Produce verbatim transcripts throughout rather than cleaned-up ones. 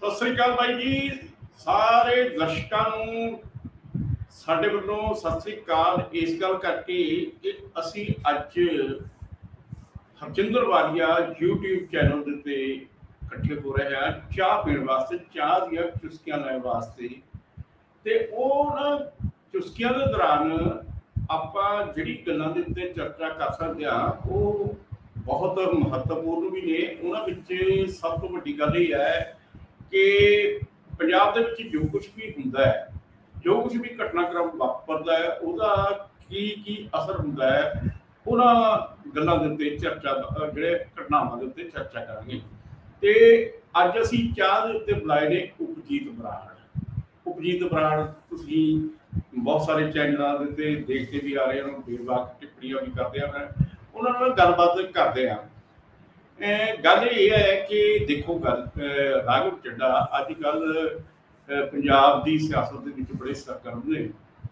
ਸਤਿ ਸ੍ਰੀ ਅਕਾਲ ਬਾਈ ਜੀ। ਸਾਰੇ ਦਰਸ਼ਕਾਂ ਨੂੰ ਸਾਡੇ ਵੱਲੋਂ ਸਤਿ ਸ੍ਰੀ ਅਕਾਲ। ਇਸ ਗੱਲ ਕਰਕੇ ਕਿ ਅਸੀਂ ਅੱਜ ਹਰਜਿੰਦਰ ਵਾਲੀਆ YouTube ਚੈਨਲ ਦੇ ਉੱਤੇ ਇਕੱਠੇ ਹੋ ਰਹੇ ਹਾਂ ਚਾਹ ਪੀਣ ਵਾਸਤੇ, ਚਾਹ ਦੀਆਂ ਚੁਸਕੀਆਂ ਲੈਣ ਵਾਸਤੇ। ਤੇ ਉਹ ਨਾ ਚੁਸਕੀਆਂ ਦੇ ਦੌਰਾਨ ਆਪਾਂ ਜਿਹੜੀ ਗੱਲਾਂ ਦੇ ਉੱਤੇ ਚਰਚਾ ਕਰ ਸਕਦੇ ਹਾਂ ਉਹ ਬਹੁਤ ਮਹੱਤਵਪੂਰਨ ਵੀ ਨੇ। ਉਹਨਾਂ ਵਿੱਚ ਸਭ ਤੋਂ ਵੱਡੀ ਗੱਲ ਇਹ ਹੈ ਕਿ ਪੰਜਾਬ ਦੇ ਵਿੱਚ ਜੋ ਕੁਛ ਵੀ ਹੁੰਦਾ ਹੈ, ਜੋ ਕੁਛ ਵੀ ਘਟਨਾਕ੍ਰਮ ਵਾਪਰਦਾ ਹੈ, ਉਹਦਾ ਕੀ ਕੀ ਅਸਰ ਹੁੰਦਾ ਹੈ, ਉਹਨਾਂ ਗੱਲਾਂ ਦੇ ਉੱਤੇ ਚਰਚਾ, ਜਿਹੜੇ ਘਟਨਾਵਾਂ ਦੇ ਉੱਤੇ ਚਰਚਾ ਕਰਾਂਗੇ। ਤੇ ਅੱਜ ਅਸੀਂ ਚਾਹ ਦੇ ਉੱਤੇ ਬੁਲਾਏ ਨੇ ਉਪਜੀਤ ਬਰਾੜ। ਉਪਜੀਤ ਬਰਾੜ ਤੁਸੀਂ ਬਹੁਤ ਸਾਰੇ ਚੈਨਲਾਂ ਦੇ ਉੱਤੇ ਦੇਖਦੇ ਵੀ ਆ ਰਹੇ ਹੋ, ਬੇਵਾਕ ਟਿੱਪਣੀਆਂ ਵੀ ਕਰਦੇ ਹਨ, ਉਹਨਾਂ ਨਾਲ ਗੱਲਬਾਤ ਕਰਦੇ ਹਾਂ। ਗੱਲ ਇਹ ਹੈ ਕਿ ਦੇਖੋ, ਗੱਲ ਰਾਘਵ ਚੱਡਾ ਅੱਜ ਕੱਲ੍ਹ ਪੰਜਾਬ ਦੀ ਸਿਆਸਤ ਦੇ ਵਿੱਚ ਬੜੇ ਸਰਗਰਮ ਨੇ।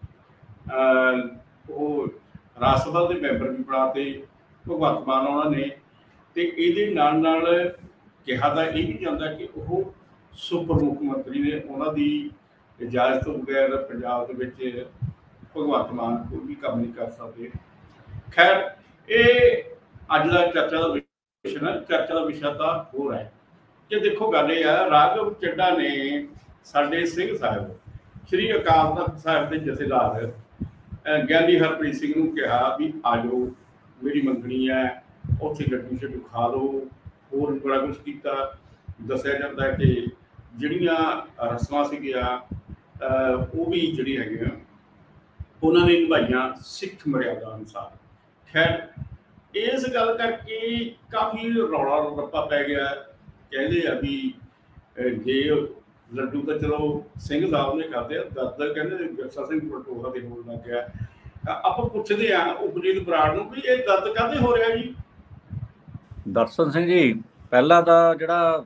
ਉਹ ਰਾਜ ਸਭਾ ਦੇ ਮੈਂਬਰ ਵੀ ਬਣਾ ਤੇ ਭਗਵੰਤ ਮਾਨ ਉਹਨਾਂ ਨੇ, ਤੇ ਇਹਦੇ ਨਾਲ ਨਾਲ ਕਿਹਾ ਤਾਂ ਇਹ ਵੀ ਜਾਂਦਾ ਕਿ ਉਹ ਸੁਪਰ ਮੁੱਖ ਮੰਤਰੀ ਨੇ, ਉਹਨਾਂ ਦੀ ਇਜਾਜ਼ਤ ਤੋਂ ਬਗੈਰ ਪੰਜਾਬ ਦੇ ਵਿੱਚ ਭਗਵੰਤ ਮਾਨ ਕੋਈ ਵੀ ਕੰਮ ਨਹੀਂ ਕਰ ਸਕਦੇ। ਖੈਰ, ਇਹ ਅੱਜ ਦਾ ਚਰਚਾ ਦਾ ਵਿਸ਼ਾ ਚਰਚਾ ਦਾ ਵਿਸ਼ਾ ਤਾਂ ਹੋਰ ਹੈ ਕਿ ਦੇਖੋ, ਗੱਲ ਇਹ ਹੈ, ਰਾਘਵ ਚੱਡਾ ਨੇ ਸਾਡੇ ਸਿੰਘ ਸਾਹਿਬ ਸ਼੍ਰੀ ਅਕਾਲ ਤਖ਼ਤ ਸਾਹਿਬ ਦੇ ਜਥੇਦਾਰ ਗਿਆਨੀ ਹਰਪ੍ਰੀਤ ਸਿੰਘ ਨੂੰ ਕਿਹਾ ਵੀ ਆ ਜਾਓ, ਮੇਰੀ ਮੰਗਣੀ ਹੈ, ਉੱਥੇ ਲੱਡੂ ਛੱਡੂ ਖਾ ਲਓ, ਹੋਰ ਬੜਾ ਕੁਛ ਕੀਤਾ। ਦੱਸਿਆ ਜਾਂਦਾ ਕਿ ਜਿਹੜੀਆਂ ਰਸਮਾਂ ਸੀਗੀਆਂ ਉਹ ਵੀ ਜਿਹੜੀ ਹੈਗੀਆਂ ਉਹਨਾਂ ਨੇ ਨਿਭਾਈਆਂ ਸਿੱਖ ਮਰਿਆਦਾ ਅਨੁਸਾਰ। ਖੈਰ, ਇਸ ਗੱਲ ਕਰਕੇ ਕਾਫੀ ਰੌਲਾ ਰੱਪਾ ਪੈ ਗਿਆ। ਕਹਿੰਦੇ ਆ ਵੀ ਜੇ ਲੱਡੂ ਤਾਂ ਚਲੋ ਸਿੰਘ ਸਾਹਿਬ ਨੇ ਕਰਦੇ ਆ, ਦਰਦ ਕਹਿੰਦੇ ਵਿਰਸਾ ਸਿੰਘ ਬਲਟੋਹਾ ਦੇ ਹੋਣ ਲੱਗ ਗਿਆ। ਆਪਾਂ ਪੁੱਛਦੇ ਹਾਂ ਉਪਜੀਤ ਬਰਾੜ ਨੂੰ ਵੀ ਇਹ ਦਰਦ ਕਾਹਦੇ ਹੋ ਰਿਹਾ ਜੀ? ਦਰਸ਼ਨ ਸਿੰਘ ਜੀ, ਪਹਿਲਾਂ ਤਾਂ ਜਿਹੜਾ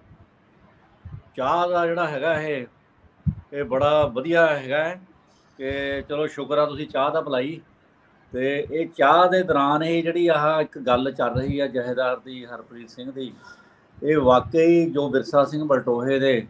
ਚਾਹ ਦਾ ਜਿਹੜਾ ਹੈਗਾ ਇਹ ਇਹ ਬੜਾ ਵਧੀਆ ਹੈਗਾ ਹੈ ਕਿ ਚਲੋ ਸ਼ੁਕਰ ਆ ਤੁਸੀਂ ਚਾਹ ਦਾ ਪਿਲਾਈ। ਤੇ ਇਹ ਚਾਹ ਦੇ ਦੌਰਾਨ ਇਹ ਜਿਹੜੀ ਆਹ ਇੱਕ ਗੱਲ ਚੱਲ ਰਹੀ ਹੈ ਜਥੇਦਾਰ ਦੀ ਹਰਪ੍ਰੀਤ ਸਿੰਘ ਦੀ, ਇਹ ਵਾਕਈ ਜੋ ਵਿਰਸਾ ਸਿੰਘ ਬਲਟੋਹੇ ਦੇ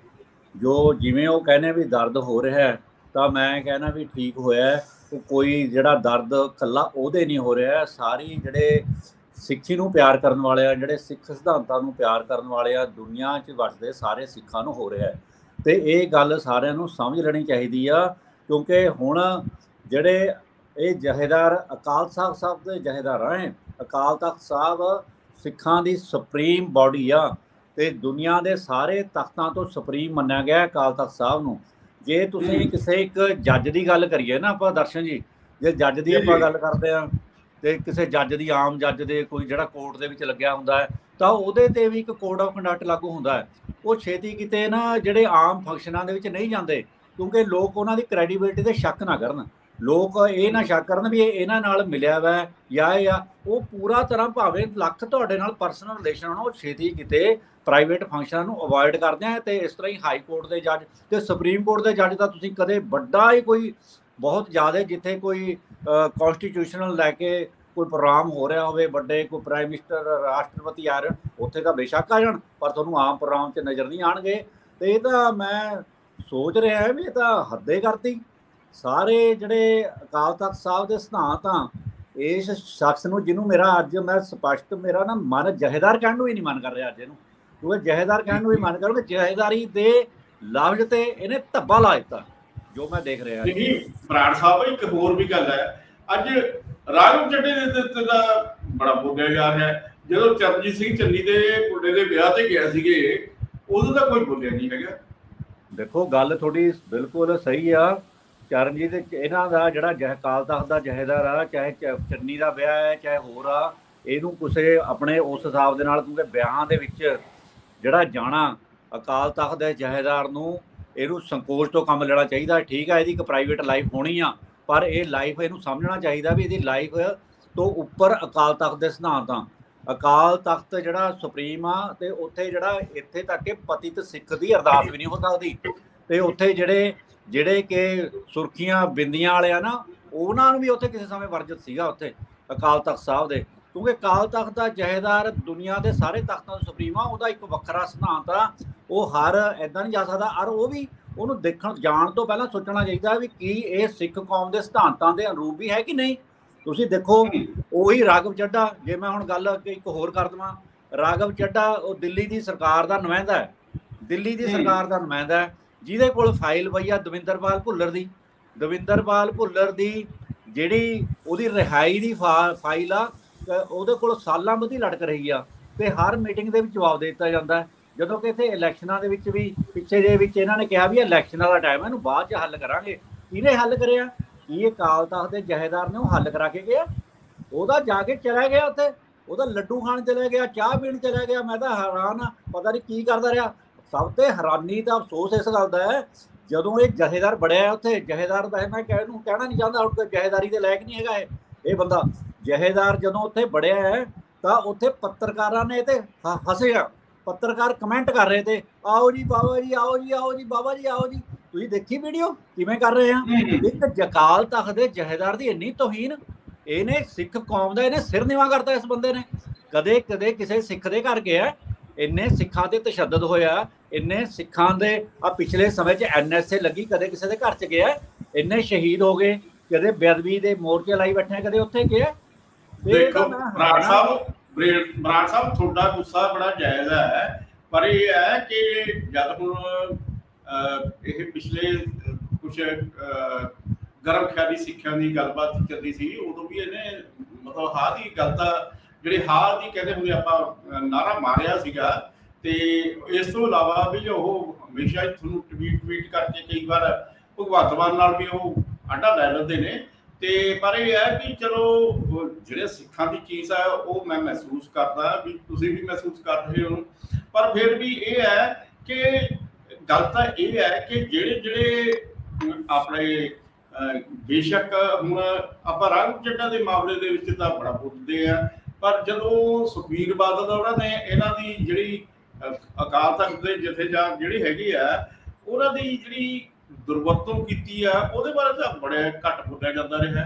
ਜੋ ਜਿਵੇਂ ਉਹ ਕਹਿੰਦੇ ਵੀ ਦਰਦ ਹੋ ਰਿਹਾ, ਤਾਂ ਮੈਂ ਕਹਿਣਾ ਵੀ ਠੀਕ ਹੋਇਆ। ਉਹ ਕੋਈ ਜਿਹੜਾ ਦਰਦ ਇਕੱਲਾ ਉਹਦੇ ਨਹੀਂ ਹੋ ਰਿਹਾ, ਸਾਰੀ ਜਿਹੜੇ ਸਿੱਖੀ ਨੂੰ ਪਿਆਰ ਕਰਨ ਵਾਲੇ ਆ, ਜਿਹੜੇ ਸਿੱਖ ਸਿਧਾਂਤਾਂ ਨੂੰ ਪਿਆਰ ਕਰਨ ਵਾਲੇ ਆ, ਦੁਨੀਆ 'ਚ ਵਸਦੇ ਸਾਰੇ ਸਿੱਖਾਂ ਨੂੰ ਹੋ ਰਿਹਾ। ਤੇ ਇਹ ਗੱਲ ਸਾਰਿਆਂ ਨੂੰ ਸਮਝ ਲੈਣੀ ਚਾਹੀਦੀ ਆ, ਕਿਉਂਕਿ ਹੁਣ ਜਿਹੜੇ ਇਹ ਜਥੇਦਾਰ ਅਕਾਲ ਤਖ਼ਤ ਸਾਹਿਬ ਦੇ ਜਥੇਦਾਰ ਹੈ। ਅਕਾਲ ਤਖ਼ਤ ਸਾਹਿਬ ਸਿੱਖਾਂ ਦੀ ਸੁਪਰੀਮ ਬਾਡੀ ਆ ਤੇ ਦੁਨੀਆ ਦੇ ਸਾਰੇ ਤਖਤਾਂ ਤੋਂ ਸੁਪਰੀਮ ਮੰਨਿਆ ਗਿਆ ਅਕਾਲ ਤਖ਼ਤ ਸਾਹਿਬ ਨੂੰ। ਜੇ ਤੁਸੀਂ ਕਿਸੇ ਇੱਕ ਜੱਜ ਦੀ ਗੱਲ ਕਰੀਏ ਨਾ ਆਪਾਂ ਦਰਸ਼ਨ ਜੀ, ਜੇ ਜੱਜ ਦੀ ਆਪਾਂ ਗੱਲ ਕਰਦੇ ਹਾਂ ਤੇ ਕਿਸੇ ਜੱਜ ਦੀ, ਆਮ ਜੱਜ ਦੇ ਕੋਈ ਜਿਹੜਾ ਕੋਰਟ ਦੇ ਵਿੱਚ ਲੱਗਿਆ ਹੁੰਦਾ ਹੈ, ਤਾਂ ਉਹਦੇ ਤੇ ਵੀ ਇੱਕ ਕੋਡ ਆਫ ਕੰਡਕਟ ਲਾਗੂ ਹੁੰਦਾ ਹੈ। ਉਹ ਛੇਤੀ ਕਿਤੇ ਨਾ ਜਿਹੜੇ ਆਮ ਫੰਕਸ਼ਨਾਂ ਦੇ ਵਿੱਚ ਨਹੀਂ ਜਾਂਦੇ, ਕਿਉਂਕਿ ਲੋਕ ਉਹਨਾਂ ਦੀ ਕ੍ਰੈਡੀਬਿਲਿਟੀ ਤੇ ਸ਼ੱਕ ਨਾ ਕਰਨ, ਲੋਕ ਇਹ ਨਾ ਸ਼ੱਕ ਕਰਨ ਵੀ ਇਹ ਇਹਨਾਂ ਨਾਲ ਮਿਲਿਆ ਵਾ ਜਾਂ ਇਹ ਆ। ਉਹ ਪੂਰਾ ਤਰ੍ਹਾਂ ਭਾਵੇਂ ਲੱਖ ਤੁਹਾਡੇ ਨਾਲ ਪਰਸਨਲ ਰਿਲੇਸ਼ਨ ਹੋਣਾ, ਉਹ ਛੇਤੀ ਕਿਤੇ ਪ੍ਰਾਈਵੇਟ ਫੰਕਸ਼ਨਾਂ ਨੂੰ ਅਵੋਇਡ ਕਰਦੇ ਆ। ਤੇ ਇਸ ਤਰ੍ਹਾਂ ਹੀ ਹਾਈ ਕੋਰਟ ਦੇ ਜੱਜ ਤੇ ਸੁਪਰੀਮ ਕੋਰਟ ਦੇ ਜੱਜ ਦਾ ਤੁਸੀਂ ਕਦੇ ਵੱਡਾ ਹੀ ਕੋਈ ਬਹੁਤ ਜ਼ਿਆਦਾ ਜਿੱਥੇ ਕੋਈ ਕੌਂਸਟੀਟਿਊਸ਼ਨਲ ਲੈ ਕੇ ਕੋਈ ਪ੍ਰੋਗਰਾਮ ਹੋ ਰਿਹਾ ਹੋਵੇ, ਵੱਡੇ ਕੋਈ ਪ੍ਰਾਈਮ ਮਿਨਿਸਟਰ ਰਾਸ਼ਟਰਪਤੀ ਆ ਰਹੇ, ਉੱਥੇ ਤਾਂ ਬੇਸ਼ੱਕ ਆ ਜਾਣ, ਪਰ ਤੁਹਾਨੂੰ ਆਮ ਪ੍ਰੋਗਰਾਮ 'ਚ ਨਜ਼ਰ ਨਹੀਂ ਆਉਣਗੇ। ਤੇ ਇਹ ਤਾਂ ਮੈਂ ਸੋਚ ਰਿਹਾ ਵੀ ਇਹ ਤਾਂ ਹੱਦੇ ਕਰਤੀ। ਸਾਰੇ ਜਿਹੜੇ ਅਕਾਲ ਤਖ਼ਤ ਸਾਹਿਬ ਦੇ ਸਿਧਾਂਤ ਆ, ਇਸ ਸ਼ਖਸ ਨੂੰ ਜਿਹਨੂੰ ਮੇਰਾ ਅੱਜ ਮੈਂ ਸਪਸ਼ਟ ਮੇਰਾ ਨਾ ਮਨ ਜਥੇਦਾਰ ਕਹਿਣ ਨੂੰ ਵੀ ਨਹੀਂ ਮਨ ਕਰ ਰਿਹਾ ਅੱਜ ਇਹਨੂੰ, ਕਿਉਂਕਿ ਜਥੇਦਾਰ ਕਹਿਣ ਨੂੰ ਵੀ ਮਨ ਕਰੂਗਾ, ਜਥੇਦਾਰੀ ਦੇ ਲਫ਼ਜ਼ ਤੇ ਇਹਨੇ ਧੱਬਾ ਲਾ ਦਿੱਤਾ ਜੋ ਮੈਂ ਦੇਖ ਰਿਹਾ। ਨਹੀਂ ਬਰਾੜ ਸਾਹਿਬ, ਇੱਕ ਹੋਰ ਵੀ ਗੱਲ ਹੈ, ਅੱਜ ਰਾਘਵ ਚੱਡੇ ਦੇ ਉੱਤੇ ਦਾ ਬੜਾ ਬੋਲਿਆ ਜਾ ਰਿਹਾ। ਜਦੋਂ ਚਰਨਜੀਤ ਸਿੰਘ ਚੰਨੀ ਦੇ ਮੁੰਡੇ ਦੇ ਵਿਆਹ ਤੇ ਗਿਆ ਸੀਗੇ, ਉਦੋਂ ਤਾਂ ਕੋਈ ਬੋਲਿਆ ਨਹੀਂ ਹੈਗਾ। ਦੇਖੋ, ਗੱਲ ਤੁਹਾਡੀ ਬਿਲਕੁਲ ਸਹੀ ਆ। ਚਰਨਜੀਤ ਇਹਨਾਂ ਦਾ ਜਿਹੜਾ ਜਹ ਅਕਾਲ ਤਖ਼ਤ ਦਾ ਜਥੇਦਾਰ ਆ, ਚਾਹੇ ਚੰਨੀ ਦਾ ਵਿਆਹ ਹੈ ਚਾਹੇ ਹੋਰ ਆ, ਇਹਨੂੰ ਕਿਸੇ ਆਪਣੇ ਉਸ ਹਿਸਾਬ ਦੇ ਨਾਲ, ਕਿਉਂਕਿ ਵਿਆਹਾਂ ਦੇ ਵਿੱਚ ਜਿਹੜਾ ਜਾਣਾ ਅਕਾਲ ਤਖ਼ਤ ਦੇ ਜਥੇਦਾਰ ਨੂੰ ਇਹਨੂੰ ਸੰਕੋਚ ਤੋਂ ਕੰਮ ਲੈਣਾ ਚਾਹੀਦਾ। ਠੀਕ ਆ, ਇਹਦੀ ਇੱਕ ਪ੍ਰਾਈਵੇਟ ਲਾਈਫ ਹੋਣੀ ਆ, ਪਰ ਇਹ ਲਾਈਫ ਇਹਨੂੰ ਸਮਝਣਾ ਚਾਹੀਦਾ ਵੀ ਇਹਦੀ ਲਾਈਫ ਤੋਂ ਉੱਪਰ ਅਕਾਲ ਤਖ਼ਤ ਦੇ ਸਿਧਾਂਤ ਆ। ਅਕਾਲ ਤਖ਼ਤ ਜਿਹੜਾ ਸੁਪਰੀਮ ਆ, ਤੇ ਉੱਥੇ ਜਿਹੜਾ ਇੱਥੇ ਤੱਕ ਕਿ ਪਤਿਤ ਸਿੱਖ ਦੀ ਅਰਦਾਸ ਵੀ ਨਹੀਂ ਹੋ ਸਕਦੀ। ਤੇ ਉੱਥੇ ਜਿਹੜੇ ਜਿਹੜੇ ਕਿ ਸੁਰਖੀਆਂ ਬਿੰਦੀਆਂ ਵਾਲੇ ਆ ਨਾ, ਉਹਨਾਂ ਨੂੰ ਵੀ ਉੱਥੇ ਕਿਸੇ ਸਮੇਂ ਵਰਜਿਤ ਸੀਗਾ ਉੱਥੇ ਅਕਾਲ ਤਖ਼ਤ ਸਾਹਿਬ ਦੇ। ਕਿਉਂਕਿ ਅਕਾਲ ਤਖਤ ਦਾ ਜਥੇਦਾਰ ਦੁਨੀਆ ਦੇ ਸਾਰੇ ਤਖਤਾਂ ਤੋਂ ਸੁਪਰੀਮ ਆ, ਉਹਦਾ ਇੱਕ ਵੱਖਰਾ ਸਿਧਾਂਤ ਆ, ਉਹ ਹਰ ਐਦਾਂ ਨਹੀਂ ਜਾ ਸਕਦਾ। ਔਰ ਉਹ ਵੀ ਉਹਨੂੰ ਦੇਖਣ ਜਾਣ ਤੋਂ ਪਹਿਲਾਂ ਸੋਚਣਾ ਚਾਹੀਦਾ ਵੀ ਕੀ ਇਹ ਸਿੱਖ ਕੌਮ ਦੇ ਸਿਧਾਂਤਾਂ ਦੇ ਅਨੁਰੂਪ ਵੀ ਹੈ ਕਿ ਨਹੀਂ। ਤੁਸੀਂ ਦੇਖੋ ਉਹੀ ਰਾਘਵ ਚੱਡਾ, ਜੇ ਮੈਂ ਹੁਣ ਗੱਲ ਇੱਕ ਹੋਰ ਕਰ ਦੇਵਾਂ, ਰਾਘਵ ਚੱਡਾ ਉਹ ਦਿੱਲੀ ਦੀ ਸਰਕਾਰ ਦਾ ਨੁਮਾਇੰਦਾ ਹੈ, ਦਿੱਲੀ ਦੀ ਸਰਕਾਰ ਦਾ ਨੁਮਾਇੰਦਾ ਹੈ, ਜਿਹਦੇ ਕੋਲ ਫਾਈਲ ਪਈ ਆ ਦਵਿੰਦਰਪਾਲ ਭੁੱਲਰ ਦੀ। ਦਵਿੰਦਰਪਾਲ ਭੁੱਲਰ ਦੀ ਜਿਹੜੀ ਉਹਦੀ ਰਿਹਾਈ ਦੀ ਫਾ ਫਾਈਲ ਆ, ਉਹਦੇ ਕੋਲ ਸਾਲਾਂ ਬੱਧੀ ਲਟਕ ਰਹੀ ਆ, ਤੇ ਹਰ ਮੀਟਿੰਗ ਦੇ ਵਿੱਚ ਜਵਾਬ ਦੇ ਦਿੱਤਾ ਜਾਂਦਾ। ਜਦੋਂ ਕਿ ਇੱਥੇ ਇਲੈਕਸ਼ਨਾਂ ਦੇ ਵਿੱਚ ਵੀ ਪਿੱਛੇ ਦੇ ਵਿੱਚ ਇਹਨਾਂ ਨੇ ਕਿਹਾ ਵੀ ਇਲੈਕਸ਼ਨਾਂ ਦਾ ਟਾਈਮ ਹੈ, ਇਹਨੂੰ ਬਾਅਦ 'ਚ ਹੱਲ ਕਰਾਂਗੇ। ਕਿਹਨੇ ਹੱਲ ਕਰਿਆ? ਕੀ ਅਕਾਲ ਤਖਤ ਦੇ ਜਥੇਦਾਰ ਨੇ ਉਹ ਹੱਲ ਕਰਾ ਕੇ ਗਿਆ? ਉਹਦਾ ਜਾ ਕੇ ਚਲਾ ਗਿਆ ਉੱਥੇ, ਉਹਦਾ ਲੱਡੂ ਖਾਣ ਚਲਾ ਗਿਆ, ਚਾਹ ਪੀਣ ਚਲਾ ਗਿਆ। ਮੈਂ ਤਾਂ ਹੈਰਾਨ ਆ, ਪਤਾ ਨਹੀਂ ਕੀ ਕਰਦਾ ਰਿਹਾ। ਸਭ ਤੇ ਹੈਰਾਨੀ ਤਾਂ ਅਫਸੋਸ ਇਸ ਗੱਲ ਦਾ ਹੈ, ਜਦੋਂ ਇਹ ਜਥੇਦਾਰ ਬੜਿਆ ਉੱਥੇ, ਜਥੇਦਾਰ ਦਾ ਮੈਂ ਕਹਿ ਨੂੰ ਕਹਿਣਾ ਨਹੀਂ ਚਾਹੁੰਦਾ ਹੁਣ ਜਥੇਦਾਰੀ ਦੇ ਲਾਇਕ ਨਹੀਂ ਹੈਗਾ ਇਹ ਇਹ ਬੰਦਾ। ਜਥੇਦਾਰ ਜਦੋਂ ਉੱਥੇ ਬੜਿਆ ਹੈ ਤਾਂ ਉੱਥੇ ਪੱਤਰਕਾਰਾਂ ਨੇ ਤੇ ਹੱਸਿਆ, ਪੱਤਰਕਾਰ ਕਮੈਂਟ ਕਰ ਰਹੇ ਤੇ, ਆਓ ਜੀ ਬਾਬਾ ਜੀ, ਆਓ ਜੀ, ਆਓ ਜੀ ਬਾਬਾ ਜੀ, ਆਓ ਜੀ। ਤੁਸੀਂ ਦੇਖੀ ਵੀਡੀਓ ਕਿਵੇਂ ਕਰ ਰਹੇ ਆ? ਇੱਕ ਅਕਾਲ ਤਖਤ ਦੇ ਜਥੇਦਾਰ ਦੀ ਇੰਨੀ ਤੋਹੀਨ, ਇਹਨੇ ਸਿੱਖ ਕੌਮ ਦਾ ਇਹਨੇ ਸਿਰ ਨਿਵਾ ਕਰਤਾ ਇਸ ਬੰਦੇ ਨੇ। ਕਦੇ ਕਦੇ ਕਿਸੇ ਸਿੱਖ ਦੇ ਘਰ ਗਿਆ, ਇੰਨੇ ਸਿੱਖਾਂ ਤੇ ਤਸ਼ੱਦਦ ਹੋਇਆ, ਇੰਨੇ ਸਿੱਖਾਂ ਦੇ ਆ ਪਿਛਲੇ ਸਮੇਂ 'ਚ ਐਨ ਐਸ ਏ ਲੱਗੀ, ਕਦੇ ਕਿਸੇ ਦੇ ਘਰ 'ਚ ਗਿਆ, ਇੰਨੇ ਸ਼ਹੀਦ ਹੋ ਗਏ, ਕਦੇ ਬੇਅਦਬੀ ਦੇ ਮੋਰਚੇ ਲਾਈ ਬੈਠੇ, ਕਦੇ ਉੱਥੇ ਗਿਆ। ਦੇਖੋ ਬਰਾੜ ਸਾਹਿਬ, ਬਰਾੜ ਸਾਹਿਬ ਤੁਹਾਡਾ ਗੁੱਸਾ ਬੜਾ ਜਾਇਜ਼ ਹੈ, ਪਰ ਇਹ ਹੈ ਕਿ ਜਦ ਹੁਣ ਇਹ ਪਿਛਲੇ ਕੁਛ ਗਰਮ ਖਿਆਲੀ ਸਿੱਖਿਆ ਦੀ ਗੱਲਬਾਤ ਚੱਲਦੀ ਸੀ, ਉਦੋਂ ਵੀ ਇਹਨੇ ਮਤਲਬ ਹਾਰ ਦੀ ਗੱਲ ਤਾਂ ਜਿਹੜੇ ਹਾਰ ਦੀ ਕਹਿੰਦੇ ਹੁੰਦੇ ਆਪਾਂ ਨਾਰਾ ਮਾਰਿਆ ਸੀਗਾ। ਤੇ ਇਸ ਤੋਂ ਇਲਾਵਾ ਵੀ ਉਹ ਹਮੇਸ਼ਾ ਹੀ ਤੁਹਾਨੂੰ ਟਵੀਟ ਟਵੀਟ ਕਰਕੇ ਕਈ ਵਾਰ ਭਗਵੰਤ ਮਾਨ ਨਾਲ ਵੀ ਉਹ ਆਡਾ ਲੈ ਲੈਂਦੇ ਨੇ। ਤੇ ਪਰ ਇਹ ਹੈ ਕਿ ਚਲੋ ਜਿਹੜੇ ਸਿੱਖਾਂ ਦੀ ਚੀਜ਼ ਹੈ ਉਹ ਮੈਂ ਮਹਿਸੂਸ ਕਰਦਾ ਵੀ ਤੁਸੀਂ ਵੀ ਮਹਿਸੂਸ ਕਰ ਰਹੇ ਹੋ, ਪਰ ਫਿਰ ਵੀ ਇਹ ਹੈ ਕਿ ਗੱਲ ਤਾਂ ਇਹ ਹੈ ਕਿ ਜਿਹੜੇ ਜਿਹੜੇ ਆਪਣੇ ਬੇਸ਼ੱਕ ਹੁਣ ਆਪਾਂ ਰਾਘਵ ਚੱਡਾ ਦੇ ਮਾਮਲੇ ਦੇ ਵਿੱਚ ਤਾਂ ਬੜਾ ਬੋਲਦੇ ਆ, ਪਰ ਜਦੋਂ ਸੁਖਬੀਰ ਬਾਦਲ ਉਹਨਾਂ ਨੇ ਇਹਨਾਂ ਦੀ ਜਿਹੜੀ ਅਕਾਲ ਤਖਤ ਦੇ ਜਥੇਦਾਰ ਜਿਹੜੇ ਹੈਗੇ ਆ ਉਹਨਾਂ ਦੀ ਜਿਹੜੀ ਦੁਰਵਰਤੋਂ ਕੀਤੀ ਆ, ਉਹਦੇ ਬਾਰੇ ਤਾਂ ਬੜਾ ਘੱਟ ਬੋਲਿਆ ਜਾਂਦਾ ਰਿਹਾ।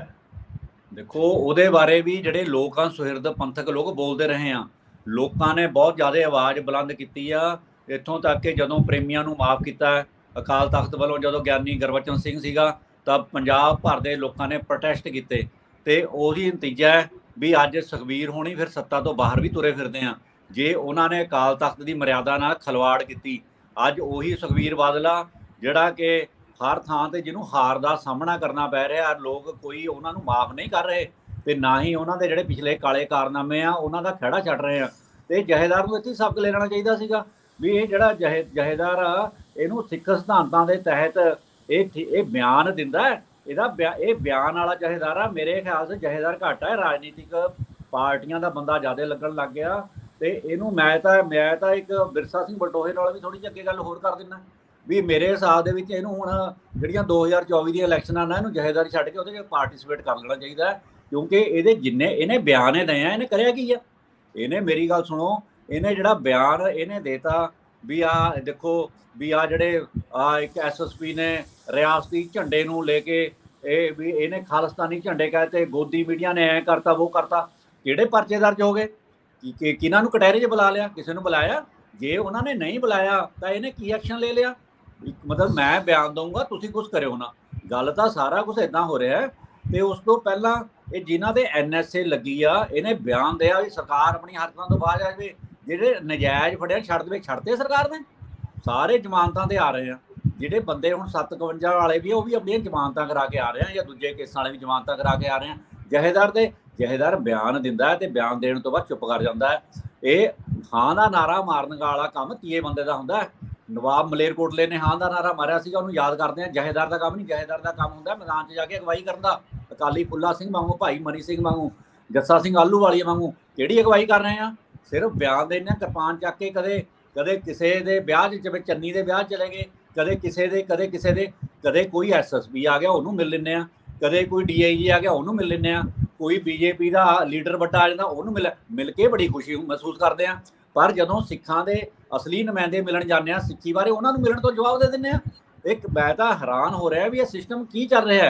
ਦੇਖੋ ਉਹਦੇ ਬਾਰੇ ਵੀ ਜਿਹੜੇ ਲੋਕਾਂ ਸੁਹਿਰਦ ਪੰਥਕ ਲੋਕ ਬੋਲਦੇ ਰਹੇ ਆ, ਲੋਕਾਂ ਨੇ ਬਹੁਤ ਜ਼ਿਆਦਾ ਆਵਾਜ਼ ਬੁਲੰਦ ਕੀਤੀ ਆ, ਇੱਥੋਂ ਤੱਕ ਕਿ ਜਦੋਂ ਪ੍ਰੇਮੀਆਂ ਨੂੰ ਮਾਫ ਕੀਤਾ ਅਕਾਲ ਤਖਤ ਵੱਲੋਂ, ਜਦੋਂ ਗਿਆਨੀ ਗੁਰਬਚਨ ਸਿੰਘ ਸੀਗਾ ਤਾਂ ਪੰਜਾਬ ਭਰ ਦੇ ਲੋਕਾਂ ਨੇ ਪ੍ਰੋਟੈਸਟ ਕੀਤੇ, ਤੇ ਉਹੀ ਨਤੀਜਾ ਹੈ ਵੀ ਅੱਜ ਸੁਖਬੀਰ ਹੋਣੀ ਫਿਰ ਸੱਤਾ ਤੋਂ ਬਾਹਰ ਵੀ ਤੁਰੇ ਫਿਰਦੇ ਆ। ਜੇ ਉਹਨਾਂ ਨੇ ਅਕਾਲ ਤਖਤ ਦੀ ਮਰਿਆਦਾ ਨਾਲ ਖਲਵਾੜ ਕੀਤੀ, ਅੱਜ ਉਹੀ ਸੁਖਬੀਰ ਬਾਦਲ ਆ ਜਿਹੜਾ ਕਿ ਹਰ ਥਾਂ ਤੇ ਜਿਹਨੂੰ ਹਾਰ ਦਾ ਸਾਹਮਣਾ ਕਰਨਾ ਪੈ ਰਿਹਾ, ਲੋਕ ਕੋਈ ਉਹਨਾਂ ਨੂੰ ਮਾਫ ਨਹੀਂ ਕਰ ਰਹੇ, ਤੇ ਨਾ ਹੀ ਉਹਨਾਂ ਦੇ ਜਿਹੜੇ ਪਿਛਲੇ ਕਾਲੇ ਕਾਰਨਾਮੇ ਆ ਉਹਨਾਂ ਦਾ ਖਹਿੜਾ ਛੱਡ ਰਹੇ ਆ। ਤੇ ਜਥੇਦਾਰ ਨੂੰ ਇੱਥੇ ਸਬਕ ਲੈਣਾ ਚਾਹੀਦਾ ਸੀਗਾ ਵੀ ਇਹ ਜਿਹੜਾ ਜਹੇ ਜਥੇਦਾਰ ਆ ਇਹਨੂੰ ਸਿੱਖ ਸਿਧਾਂਤਾਂ ਦੇ ਤਹਿਤ ਇਹ ਇਹ ਬਿਆਨ ਦਿੰਦਾ, ਇਹਦਾ ਇਹ ਬਿਆਨ ਵਾਲਾ ਜਥੇਦਾਰ ਆ। ਮੇਰੇ ਖਿਆਲ ਸੇ ਜਥੇਦਾਰ ਘੱਟ ਹੈ, ਰਾਜਨੀਤਿਕ ਪਾਰਟੀਆਂ ਦਾ ਬੰਦਾ ਜ਼ਿਆਦਾ ਲੱਗਣ ਲੱਗ ਗਿਆ। ਤੇ ਇਹਨੂੰ ਮੈਂ ਤਾਂ ਮੈਂ ਤਾਂ ਇੱਕ ਬਿਰਸਾ ਸਿੰਘ ਬਲਟੋਹੇ ਨਾਲ ਵੀ ਥੋੜ੍ਹੀ ਜਿਹੀ ਅੱਗੇ ਗੱਲ ਹੋਰ ਕਰ ਦਿੰਦਾ ਵੀ ਮੇਰੇ ਹਿਸਾਬ ਦੇ ਵਿੱਚ ਇਹਨੂੰ ਹੁਣ ਜਿਹੜੀਆਂ ਦੋ ਹਜ਼ਾਰ ਚੌਵੀ ਦੀਆਂ ਇਲੈਕਸ਼ਨਾਂ ਨੇ ਇਹਨੂੰ ਜਥੇਦਾਰ ਛੱਡ ਕੇ ਉਹਦੇ 'ਚ ਪਾਰਟੀਸਪੇਟ ਕਰ ਲੈਣਾ ਚਾਹੀਦਾ, ਕਿਉਂਕਿ ਇਹਦੇ ਜਿੰਨੇ ਇਹਨੇ ਬਿਆਨ ਇਹ ਦਏ ਆ, ਇਹਨੇ ਕਰਿਆ ਕੀ ਆ? ਇਹਨੇ ਮੇਰੀ ਗੱਲ ਸੁਣੋ, ਇਹਨੇ ਜਿਹੜਾ ਬਿਆਨ ਇਹਨੇ ਦੇਤਾ ਵੀ ਆ ਦੇਖੋ ਵੀ ਆ ਜਿਹੜੇ ਆ ਇੱਕ ਐਸ ਐਸ ਪੀ ਨੇ ਰਿਆਸਤੀ ਝੰਡੇ ਨੂੰ ਲੈ ਕੇ ਇਹ ਵੀ ਇਹਨੇ ਖਾਲਿਸਤਾਨੀ ਝੰਡੇ ਕਹਤੇ, ਗੋਦੀ ਮੀਡੀਆ ਨੇ ਐਂ ਕਰਤਾ ਉਹ ਕਰਤਾ। ਕਿਹੜੇ ਪਰਚੇ ਦਰਜ ਹੋ ਗਏ? ਕਿ ਕਿਹਨਾਂ ਨੂੰ ਕਟਹਿਰੇ 'ਚ ਬੁਲਾ ਲਿਆ? ਕਿਸੇ ਨੂੰ ਬੁਲਾਇਆ? ਜੇ ਉਹਨਾਂ ਨੇ ਨਹੀਂ ਬੁਲਾਇਆ ਤਾਂ ਇਹਨੇ ਕੀ ਐਕਸ਼ਨ ਲੈ ਲਿਆ? ਮਤਲਬ ਮੈਂ ਬਿਆਨ ਦਊਂਗਾ, ਤੁਸੀਂ ਕੁਛ ਕਰਿਓ ਨਾ। ਗੱਲ ਤਾਂ ਸਾਰਾ ਕੁਛ ਇੱਦਾਂ ਹੋ ਰਿਹਾ। ਤੇ ਉਸ ਤੋਂ ਪਹਿਲਾਂ ਇਹ ਜਿਨ੍ਹਾਂ ਦੇ ਐਨ ਐਸ ਏ ਲੱਗੀ ਆ, ਇਹਨੇ ਬਿਆਨ ਦਿਆ ਵੀ ਸਰਕਾਰ ਆਪਣੀ ਹਰਕਤਾਂ ਤੋਂ ਬਾਅਦ ਆ ਜਾਵੇ, ਜਿਹੜੇ ਨਜਾਇਜ਼ ਫੜਿਆ ਛੱਡ ਦੇਵੇ। ਛੱਡਦੇ ਸਰਕਾਰ ਨੇ? ਸਾਰੇ ਜ਼ਮਾਨਤਾਂ ਤੇ ਆ ਰਹੇ ਆ ਜਿਹੜੇ ਬੰਦੇ ਹੁਣ ਸੱਤ ਇਕਵੰਜਾ ਵਾਲੇ ਵੀ, ਉਹ ਵੀ ਆਪਣੀਆਂ ਜ਼ਮਾਨਤਾਂ ਕਰਾ ਕੇ ਆ ਰਹੇ ਆ, ਜਾਂ ਦੂਜੇ ਕੇਸਾਂ ਵਾਲੇ ਵੀ ਜ਼ਮਾਨਤਾਂ ਕਰਾ ਕੇ ਆ ਰਹੇ ਆ। ਜਥੇਦਾਰ ਦੇ ਜਥੇਦਾਰ ਬਿਆਨ ਦਿੰਦਾ ਹੈ ਤੇ ਬਿਆਨ ਦੇਣ ਤੋਂ ਬਾਅਦ ਚੁੱਪ ਕਰ ਜਾਂਦਾ ਹੈ। ਇਹ ਹਾਂ ਦਾ ਨਾਰਾ ਮਾਰਨ ਵਾਲਾ ਕੰਮ ਤੀਏ ਬੰਦੇ ਦਾ ਹੁੰਦਾ। ਨਵਾਬ ਮਲੇਰਕੋਟਲੇ ਨੇ ਹਾਂ ਦਾ ਨਾਰਾ ਮਾਰਿਆ ਸੀਗਾ, ਉਹਨੂੰ ਯਾਦ ਕਰਦੇ ਆ। ਜਥੇਦਾਰ ਦਾ ਕੰਮ ਨਹੀਂ, ਜਥੇਦਾਰ ਦਾ ਕੰਮ ਹੁੰਦਾ ਮੈਦਾਨ 'ਚ ਜਾ ਕੇ ਅਗਵਾਈ ਕਰਨ ਦਾ। ਅਕਾਲੀ ਫੁੱਲਾ ਸਿੰਘ ਵਾਂਗੂ, ਭਾਈ ਮਨੀ ਸਿੰਘ ਵਾਂਗੂ, ਜੱਸਾ ਸਿੰਘ ਆਹਲੂਵਾਲੀਆ ਵਾਂਗੂ ਕਿਹੜੀ ਅਗਵਾਈ ਕਰ ਰਹੇ ਆ? ਸਿਰਫ ਬਿਆਨ ਦੇਣੇ ਆ, ਕਿਰਪਾਨ ਚੱਕ ਕੇ। ਕਦੇ ਕਦੇ ਕਿਸੇ ਦੇ ਵਿਆਹ 'ਚ, ਜਿਵੇਂ ਚੰਨੀ ਦੇ ਵਿਆਹ ਚਲੇ ਗਏ, ਕਦੇ ਕਿਸੇ ਦੇ ਕਦੇ ਕਿਸੇ ਦੇ ਕਦੇ ਕੋਈ ਐਸ ਐਸ ਪੀ ਆ ਗਿਆ ਉਹਨੂੰ ਮਿਲ ਲੈਂਦੇ ਆ, ਕਦੇ ਕੋਈ ਡੀ ਆਈ ਜੀ ਆ ਗਿਆ ਉਹਨੂੰ ਮਿਲ ਲੈਂਦੇ ਆ, ਕੋਈ ਬੀਜੇਪੀ ਦਾ ਲੀਡਰ ਵੱਡਾ ਆ ਜਾਂਦਾ ਉਹਨੂੰ ਮਿਲ ਮਿਲ ਕੇ ਬੜੀ ਖੁਸ਼ੀ ਮਹਿਸੂਸ ਕਰਦੇ ਆ। ਪਰ ਜਦੋਂ ਸਿੱਖਾਂ ਦੇ ਅਸਲੀ ਨੁਮਾਇੰਦੇ ਮਿਲਣ ਜਾਂਦੇ ਆ ਸਿੱਖੀ ਬਾਰੇ, ਉਹਨਾਂ ਨੂੰ ਮਿਲਣ ਤੋਂ ਜਵਾਬ ਦੇ ਦਿੰਦੇ ਆ। ਇੱਕ ਮੈਂ ਤਾਂ ਹੈਰਾਨ ਹੋ ਰਿਹਾ ਵੀ ਇਹ ਸਿਸਟਮ ਕੀ ਚੱਲ ਰਿਹਾ ਹੈ।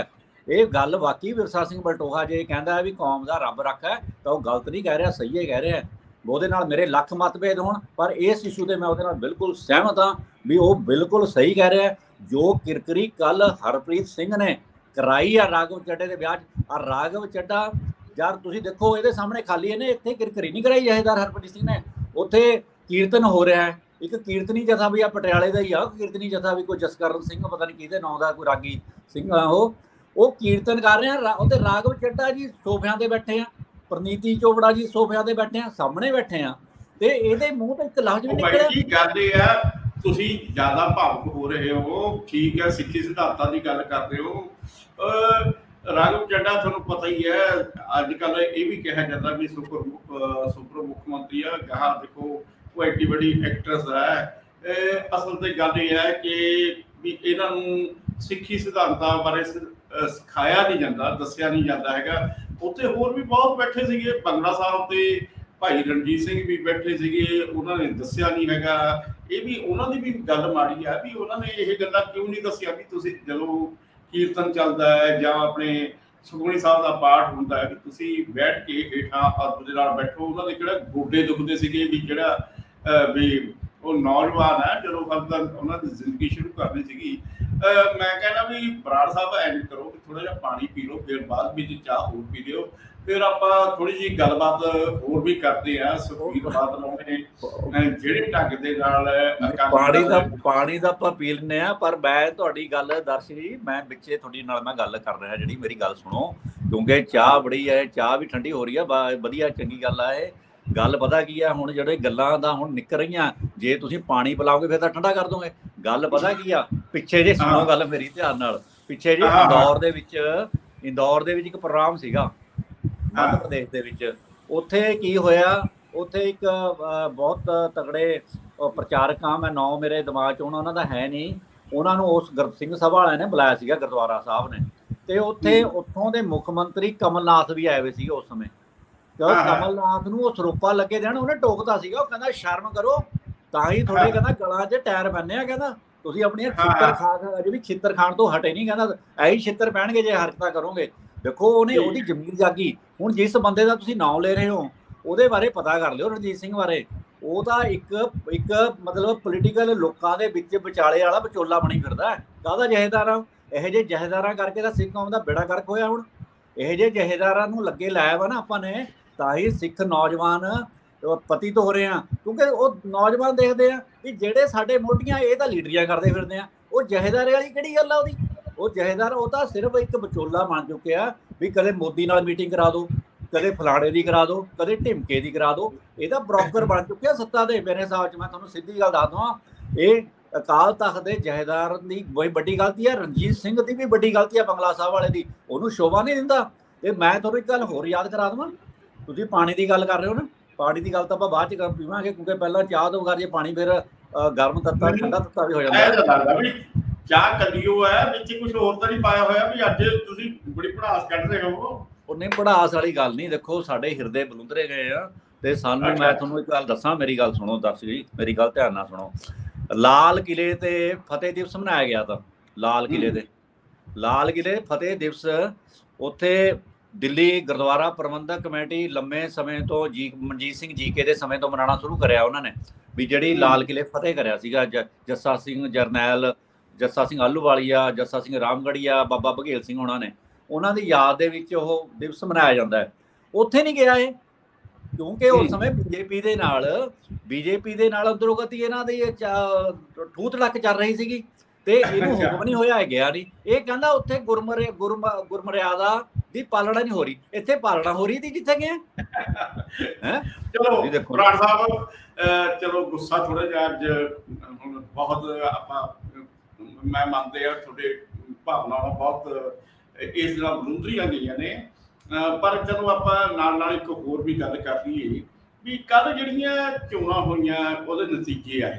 ਇਹ ਗੱਲ ਵਾਕਈ ਵਿਰਸਾ ਸਿੰਘ ਬਲਟੋਹਾ ਜੇ ਕਹਿੰਦਾ ਵੀ ਕੌਮ ਦਾ ਰੱਬ ਰੱਖ ਹੈ ਤਾਂ ਉਹ ਗਲਤ ਨਹੀਂ ਕਹਿ ਰਿਹਾ, ਸਹੀ ਹੀ ਕਹਿ ਰਿਹਾ। ਉਹਦੇ ਨਾਲ ਮੇਰੇ ਲੱਖ ਮਤਭੇਦ ਹੋਣ, ਪਰ ਇਸ ਇਸ਼ੂ ਤੇ ਮੈਂ ਉਹਦੇ ਨਾਲ ਬਿਲਕੁਲ ਸਹਿਮਤ ਹਾਂ ਵੀ ਉਹ ਬਿਲਕੁਲ ਸਹੀ ਕਹਿ ਰਿਹਾ। ਜੋ ਕਿਰਕਰੀ ਕੱਲ ਹਰਪ੍ਰੀਤ ਸਿੰਘ ਨੇ ਕਰਾਈ ਆ ਰਾਘਵ ਚੱਡੇ ਦੇ ਵਿਆਹ 'ਚ, ਆ ਰਾਘਵ ਚੱਡਾ ਯਾਰ ਤੁਸੀਂ ਦੇਖੋ ਇਹਦੇ ਸਾਹਮਣੇ ਖਾਲੀ, ਇਹਨੇ ਇੱਥੇ ਕਿਰਕਰੀ ਨਹੀਂ ਕਰਾਈ ਜਥੇਦਾਰ ਹਰਪ੍ਰੀਤ ਸਿੰਘ ਨੇ, ਉੱਥੇ ਕੀਰਤਨ ਹੋ ਰਿਹਾ ਹੈ। ਇੱਕ ਕੀਰਤਨੀ ਜਥਾ ਵੀ ਆ ਪਟਿਆਲੇ ਦਾ ਹੀ ਆ, ਕੀਰਤਨੀ ਜਥਾ ਵੀ ਕੋਈ ਜਸਕਰਨ ਸਿੰਘ ਪਤਾ ਨਹੀਂ ਕਿਹਦੇ ਨਾਂ ਦਾ ਕੋਈ ਰਾਗੀ ਸਿੰਘ ਆ, ਉਹ ਉਹ ਕੀਰਤਨ ਕਰ ਰਹੇ ਆ। ਉਹਤੇ ਰਾਘਵ ਚੱਡਾ ਜੀ ਸੋਫਿਆਂ ਤੇ ਬੈਠੇ ਆ, ਪ੍ਰਨੀਤੀ ਚੋਪੜਾ ਜੀ ਸੋਫਿਆਂ ਤੇ ਬੈਠੇ ਆ, ਸਾਹਮਣੇ ਬੈਠੇ ਆ, ਤੇ ਇਹਦੇ ਮੂੰਹ ਤੋਂ ਇੱਕ ਲਫ਼ਜ਼ ਵੀ ਨਿਕਲਿਆ। ਕੀ ਕਰਦੇ ਆ ਤੁਸੀਂ ਜ਼ਿਆਦਾ ਭਾਵੁਕ ਹੋ ਰਹੇ ਹੋ, ਠੀਕ ਹੈ, ਸਿੱਖੀ ਸਿਧਾਂਤਾਂ ਦੀ ਗੱਲ ਕਰਦੇ ਹੋ। ਰਾਘਵ ਚੱਡਾ ਤੁਹਾਨੂੰ ਪਤਾ ਹੀ ਹੈ, ਅੱਜ ਕੱਲ੍ਹ ਇਹ ਵੀ ਕਿਹਾ ਜਾਂਦਾ ਵੀ ਸੁਪਰ ਸੁਪਰ ਮੁੱਖ ਮੰਤਰੀ ਆ, ਕਹਾ ਦੇਖੋ ਉਹ ਐਡੀ ਵੱਡੀ ਐਕਟਰਸ ਹੈ। ਅਸਲ ਤੇ ਗੱਲ ਇਹ ਹੈ ਕਿ ਵੀ ਇਹਨਾਂ ਨੂੰ ਸਿੱਖੀ ਸਿਧਾਂਤਾਂ ਬਾਰੇ ਸਿਖਾਇਆ ਨਹੀਂ ਜਾਂਦਾ, ਦੱਸਿਆ ਨਹੀਂ ਜਾਂਦਾ ਹੈਗਾ। ਉੱਥੇ ਹੋਰ ਵੀ ਬਹੁਤ ਬੈਠੇ ਸੀਗੇ, ਬੰਗਲਾ ਸਾਹਿਬ ਤੇ ਭਾਈ ਰਣਜੀਤ ਸਿੰਘ ਵੀ ਬੈਠੇ ਸੀਗੇ, ਉਹਨਾਂ ਨੇ ਦੱਸਿਆ ਨਹੀਂ ਹੈਗਾ। ਇਹ ਵੀ ਉਹਨਾਂ ਦੀ ਵੀ ਗੱਲ ਮਾੜੀ ਆ ਵੀ ਉਹਨਾਂ ਨੇ ਇਹ ਗੱਲਾਂ ਕਿਉਂ ਨਹੀਂ ਦੱਸਿਆ ਵੀ ਤੁਸੀਂ ਜਦੋਂ ਕੀਰਤਨ ਚੱਲਦਾ ਹੈ ਜਾਂ ਆਪਣੇ ਸੁਖਮਨੀ ਸਾਹਿਬ ਦਾ ਪਾਠ ਹੁੰਦਾ ਹੈ ਵੀ ਤੁਸੀਂ ਬੈਠ ਕੇ ਹੇਠਾਂ ਅੱਧ ਦੇ ਨਾਲ ਬੈਠੋ। ਉਹਨਾਂ ਦੇ ਕਿਹੜਾ ਗੋਡੇ ਦੁਖਦੇ ਸੀਗੇ ਵੀ ਜਿਹੜਾ ਵੀ ਉਹ ਨੌਜਵਾਨ ਹੈ ਜਦੋਂ ਫਰਦਰ ਉਹਨਾਂ ਦੀ ਜ਼ਿੰਦਗੀ ਸ਼ੁਰੂ ਕਰਨੀ ਸੀਗੀ। ਮੈਂ ਕਹਿੰਦਾ ਵੀ ਬਰਾੜ ਸਾਹਿਬ ਐਂਡ ਕਰੋ ਕਿ ਥੋੜਾ ਜਿਹਾ ਪਾਣੀ ਪੀ ਲਓ, ਫਿਰ ਬਾਅਦ ਵਿੱਚ ਚਾਹ ਹੋਰ ਪੀ ਲਿਓ, ਫਿਰ ਆਪਾਂ ਥੋੜੀ ਜਿਹੀ ਗੱਲਬਾਤ ਹੋਰ ਵੀ ਕਰਦੇ ਆ। ਸੁਖਬੀਰ ਬਾਦਲ ਨੇ ਜਿਹੜੇ ਢੰਗ ਦੇ ਨਾਲ ਪਾਣੀ ਦਾ ਪਾਣੀ ਦਾ ਆਪਾਂ ਪੀ ਲੈਂਦੇ ਆ, ਪਰ ਮੈਂ ਤੁਹਾਡੀ ਗੱਲ ਦਰਸ਼ੀ ਮੈਂ ਵਿੱਚੇ ਤੁਹਾਡੀ ਨਾਲ ਮੈਂ ਗੱਲ ਕਰ ਰਿਹਾ, ਜਿਹੜੀ ਮੇਰੀ ਗੱਲ ਸੁਣੋ, ਕਿਉਂਕਿ ਚਾਹ ਬੜੀ ਹੈ, ਚਾਹ ਵੀ ਠੰਡੀ ਹੋ ਰਹੀ ਆ, ਵਧੀਆ ਚੰਗੀ ਗੱਲ ਆ। ਇਹ ਗੱਲ ਪਤਾ ਕੀ ਆ, ਹੁਣ ਜਿਹੜੇ ਗੱਲਾਂ ਦਾ ਹੁਣ ਨਿਕਲ ਰਹੀਆਂ, ਜੇ ਤੁਸੀਂ ਪਾਣੀ ਪਿਲਾਓਗੇ ਫਿਰ ਤਾਂ ਠੰਡਾ ਕਰ ਦੋਗੇ। ਗੱਲ ਪਤਾ ਕੀ ਆ, ਪਿੱਛੇ ਜੇ ਸੁਣੋ ਗੱਲ ਮੇਰੀ ਧਿਆਨ ਨਾਲ, ਪਿੱਛੇ ਜੇ ਇੰਦੌਰ ਦੇ ਵਿੱਚ ਇੰਦੌਰ ਦੇ ਵਿੱਚ ਇੱਕ ਪ੍ਰੋਗਰਾਮ ਸੀਗਾ ਮੱਧ ਪ੍ਰਦੇਸ਼ ਦੇ ਵਿੱਚ। ਉੱਥੇ ਕੀ ਹੋਇਆ, ਉੱਥੇ ਇੱਕ ਬਹੁਤ ਤਗੜੇ ਪ੍ਰਚਾਰਕ ਆ, ਮੈਂ ਨਾਂ ਮੇਰੇ ਦਿਮਾਗ 'ਚ ਹੁਣ ਉਹਨਾਂ ਦਾ ਹੈ ਨਹੀਂ, ਉਹਨਾਂ ਨੂੰ ਉਸ ਗੁਰ ਸਿੰਘ ਸਭਾ ਵਾਲਿਆਂ ਨੇ ਬੁਲਾਇਆ ਸੀਗਾ ਗੁਰਦੁਆਰਾ ਸਾਹਿਬ ਨੇ, ਤੇ ਉੱਥੇ ਉੱਥੋਂ ਦੇ ਮੁੱਖ ਮੰਤਰੀ ਕਮਲਨਾਥ ਵੀ ਆਏ ਹੋਏ ਸੀਗੇ ਉਸ ਸਮੇਂ। ਕਿਉਂ ਕਮਲਨਾਥ ਨੂੰ ਉਹ ਸਰੋਪਾ ਲੱਗੇ ਦੇਣ, ਉਹਨੇ ਟੋਕਦਾ ਸੀਗਾ, ਉਹ ਕਹਿੰਦਾ ਸ਼ਰਮ ਕਰੋ, ਤਾਂ ਹੀ ਤੁਹਾਡੇ ਕਹਿੰਦਾ ਗਲਾਂ 'ਚ ਟਾਇਰ ਪੈਂਦੇ ਆ, ਕਹਿੰਦਾ ਤੁਸੀਂ ਆਪਣੀਆਂ ਛਿੱਤਰ ਖਾ ਅਜੇ ਵੀ ਛਿੱਤਰ ਖਾਣ ਤੋਂ ਹਟੇ ਨਹੀਂ, ਕਹਿੰਦਾ ਐਹੀ ਛਿੱਤਰ ਪੈਣਗੇ ਜੇ ਹਰਕਤਾਂ ਕਰੋਗੇ। ਦੇਖੋ ਉਹਨੇ ਉਹਦੀ ਜ਼ਮੀਰ ਜਾਗੀ। ਹੁਣ ਜਿਸ ਬੰਦੇ ਦਾ ਤੁਸੀਂ ਨਾਂ ਲੈ ਰਹੇ ਹੋ ਉਹਦੇ ਬਾਰੇ ਪਤਾ ਕਰ ਲਿਓ, ਰਣਜੀਤ ਸਿੰਘ ਬਾਰੇ। ਉਹ ਤਾਂ ਇੱਕ ਇੱਕ ਮਤਲਬ ਪੋਲੀਟੀਕਲ ਲੋਕਾਂ ਦੇ ਵਿੱਚ ਵਿਚਾਲੇ ਵਾਲਾ ਵਿਚੋਲਾ ਬਣੀ ਫਿਰਦਾ, ਕਾਹਦਾ ਜਥੇਦਾਰ ਆ। ਇਹੋ ਜਿਹੇ ਜਥੇਦਾਰਾਂ ਕਰਕੇ ਤਾਂ ਸਿੱਖ ਕੌਮ ਦਾ ਬੇੜਾ ਗਰਕ ਹੋਇਆ। ਹੁਣ ਇਹੋ ਜਿਹੇ ਜਥੇਦਾਰਾਂ ਨੂੰ ਲੱਗੇ ਲਾਇਆ ਵਾ ਨਾ ਆਪਾਂ ਨੇ, ਤਾਂ ਹੀ ਸਿੱਖ ਨੌਜਵਾਨ ਪਤਿਤ ਹੋ ਰਹੇ ਆ, ਕਿਉਂਕਿ ਉਹ ਨੌਜਵਾਨ ਦੇਖਦੇ ਆ ਵੀ ਜਿਹੜੇ ਸਾਡੇ ਮੋਢੀਆਂ ਇਹ ਤਾਂ ਲੀਡਰੀਆਂ ਕਰਦੇ ਫਿਰਦੇ ਆ, ਉਹ ਜਥੇਦਾਰ ਵਾਲੀ ਕਿਹੜੀ ਗੱਲ ਆ ਉਹਦੀ। ਉਹ ਜਥੇਦਾਰ ਉਹ ਤਾਂ ਸਿਰਫ ਇੱਕ ਵਿਚੋਲਾ ਬਣ ਚੁੱਕਿਆ ਵੀ ਕਦੇ ਮੋਦੀ ਨਾਲ ਮੀਟਿੰਗ ਕਰਾ ਦਿਓ, ਕਦੇ ਫਲਾਣੇ ਦੀ ਕਰਾ ਦਿਓ, ਕਦੇ ਢਿਮਕੇ ਦੀ ਕਰਾ ਦਿਓ। ਇਹਦਾ ਬ੍ਰੋਕਰ ਬਣ ਚੁੱਕਿਆ ਸੱਤਾ ਦੇ। ਮੇਰੇ ਹਿਸਾਬ 'ਚ ਮੈਂ ਤੁਹਾਨੂੰ ਸਿੱਧੀ ਗੱਲ ਦੱਸ ਦਵਾਂ, ਇਹ ਅਕਾਲ ਤਖਤ ਦੇ ਜਥੇਦਾਰ ਦੀ ਬੜੀ ਵੱਡੀ ਗਲਤੀ ਹੈ, ਰਣਜੀਤ ਸਿੰਘ ਦੀ ਵੀ ਵੱਡੀ ਗਲਤੀ ਹੈ, ਬੰਗਲਾ ਸਾਹਿਬ ਵਾਲੇ ਦੀ, ਉਹਨੂੰ ਸ਼ੋਭਾ ਨਹੀਂ ਦਿੰਦਾ। ਤੇ ਮੈਂ ਤੁਹਾਨੂੰ ਇੱਕ ਗੱਲ ਹੋਰ ਯਾਦ ਕਰਾ ਦੇਵਾਂ, ਤੁਸੀਂ ਪਾਣੀ ਦੀ ਗੱਲ ਕਰ ਰਹੇ ਹੋ ਨਾ, ਪਾਣੀ ਦੀ ਗੱਲ ਤਾਂ ਆਪਾਂ ਬਾਅਦ 'ਚ ਕਰ ਪੀਵਾਂਗੇ, ਕਿਉਂਕਿ ਪਹਿਲਾਂ ਚਾਹ ਤੋਂ ਬਗੈਰ ਜੇ ਪਾਣੀ ਫਿਰ ਗਰਮ ਤੱਤਾ ਠੰਡਾ ਤੱਤਾ ਵੀ ਹੋ ਜਾਂਦਾ। ਚਾਹ ਕੱਲਿਓ ਹੈ, ਵਿੱਚ ਕੁਝ ਹੋਰ ਤਾਂ ਨਹੀਂ ਪਾਇਆ ਹੋਇਆ ਵੀ ਅੱਜ ਤੁਸੀਂ ਬੜੀ ਭੜਾਸ ਕੱਢ ਰਹੇ ਹੋ? ਉਹਨੇ ਭੜਾਸ ਵਾਲੀ ਗੱਲ ਨਹੀਂ, ਦੇਖੋ ਸਾਡੇ ਹਿਰਦੇ ਬਲੁੰਦਰੇ ਗਏ ਆ, ਤੇ ਸਾਨੂੰ ਮੈਂ ਤੁਹਾਨੂੰ ਇੱਕ ਗੱਲ ਦੱਸਾਂ, ਮੇਰੀ ਗੱਲ ਸੁਣੋ ਦਰਸ਼ਕ ਜੀ, ਮੇਰੀ ਗੱਲ ਧਿਆਨ ਨਾਲ ਸੁਣੋ। ਲਾਲ ਕਿਲੇ ਤੇ ਫਤਿਹ ਦਿਵਸ ਮਨਾਇਆ ਗਿਆ ਤਾਂ, ਲਾਲ ਕਿਲੇ ਤੇ ਲਾਲ ਕਿਲੇ ਫਤਿਹ ਦਿਵਸ ਉੱਥੇ ਦਿੱਲੀ ਗੁਰਦੁਆਰਾ ਪ੍ਰਬੰਧਕ ਕਮੇਟੀ ਲੰਮੇ ਸਮੇਂ ਤੋਂ ਜੀ ਮਨਜੀਤ ਸਿੰਘ ਜੀਕੇ ਦੇ ਸਮੇਂ ਤੋਂ ਮਨਾਉਣਾ ਸ਼ੁਰੂ ਕਰਿਆ ਉਹਨਾਂ ਨੇ, ਵੀ ਜਿਹੜੀ ਲਾਲ ਕਿਲੇ ਫਤਿਹ ਕਰਿਆ ਸੀਗਾ ਜੱਸਾ ਸਿੰਘ ਜਰਨੈਲ, ਜੱਸਾ ਸਿੰਘ ਆਹਲੂਵਾਲੀਆ, ਜੱਸਾ ਸਿੰਘ ਰਾਮਗੜੀਆ, ਬਾਬਾ ਬਘੇਲ ਸਿੰਘ ਹੋਣਾ ਨੇ, ਉਹਨਾਂ ਦੀ ਯਾਦ ਦੇ ਵਿੱਚ ਉਹ ਦਿਵਸ ਮਨਾਇਆ ਜਾਂਦਾ ਹੈ। ਉੱਥੇ ਨਹੀਂ ਗਿਆ ਇਹ, ਕਿਉਂਕਿ ਉਸ ਸਮੇਂ ਬੀਜੇਪੀ ਦੇ ਨਾਲ ਬੀਜੇਪੀ ਦੇ ਨਾਲ ਅੰਦਰੋਗਤੀ ਇਹਨਾਂ ਦੀ ਠੂਹ ਤੜਕ ਚੱਲ ਰਹੀ ਸੀਗੀ, ਤੇ ਇਹਨੂੰ ਹੁਕਮ ਨਹੀਂ ਹੋਇਆ, ਗਿਆ ਨਹੀਂ। ਇਹ ਕਹਿੰਦਾ ਉੱਥੇ ਗੁਰਮਰੇ ਗੁਰਮ ਗੁਰਮਰਿਆਦਾ ਦੀ ਪਾਲਣਾ ਨਹੀਂ ਹੋ ਰਹੀ, ਇੱਥੇ ਪਾਲਣਾ ਹੋ ਰਹੀ ਸੀ ਜਿੱਥੇ ਗਏ ਹੈ। ਚਲੋ ਬਰਾੜ ਸਾਹਿਬ, ਚਲੋ ਗੁੱਸਾ ਥੋੜਾ ਜਿਹਾ ਅੱਜ ਹੁਣ ਬਹੁਤ ਆਪਾਂ ਮੈਂ ਮੰਨਦੇ ਆ ਤੁਹਾਡੇ ਭਾਵਨਾਵਾਂ ਬਹੁਤ ਇਸ ਨਾਲ ਬਲੁੰਦਰੀਆਂ ਗਈਆਂ ਨੇ, ਪਰ ਚਲੋ ਆਪਾਂ ਨਾਲ ਨਾਲ ਇੱਕ ਹੋਰ ਵੀ ਗੱਲ ਕਰ ਲਈਏ ਵੀ ਕੱਲ੍ਹ ਜਿਹੜੀਆਂ ਚੋਣਾਂ ਹੋਈਆਂ ਉਹਦੇ ਨਤੀਜੇ ਆਏ,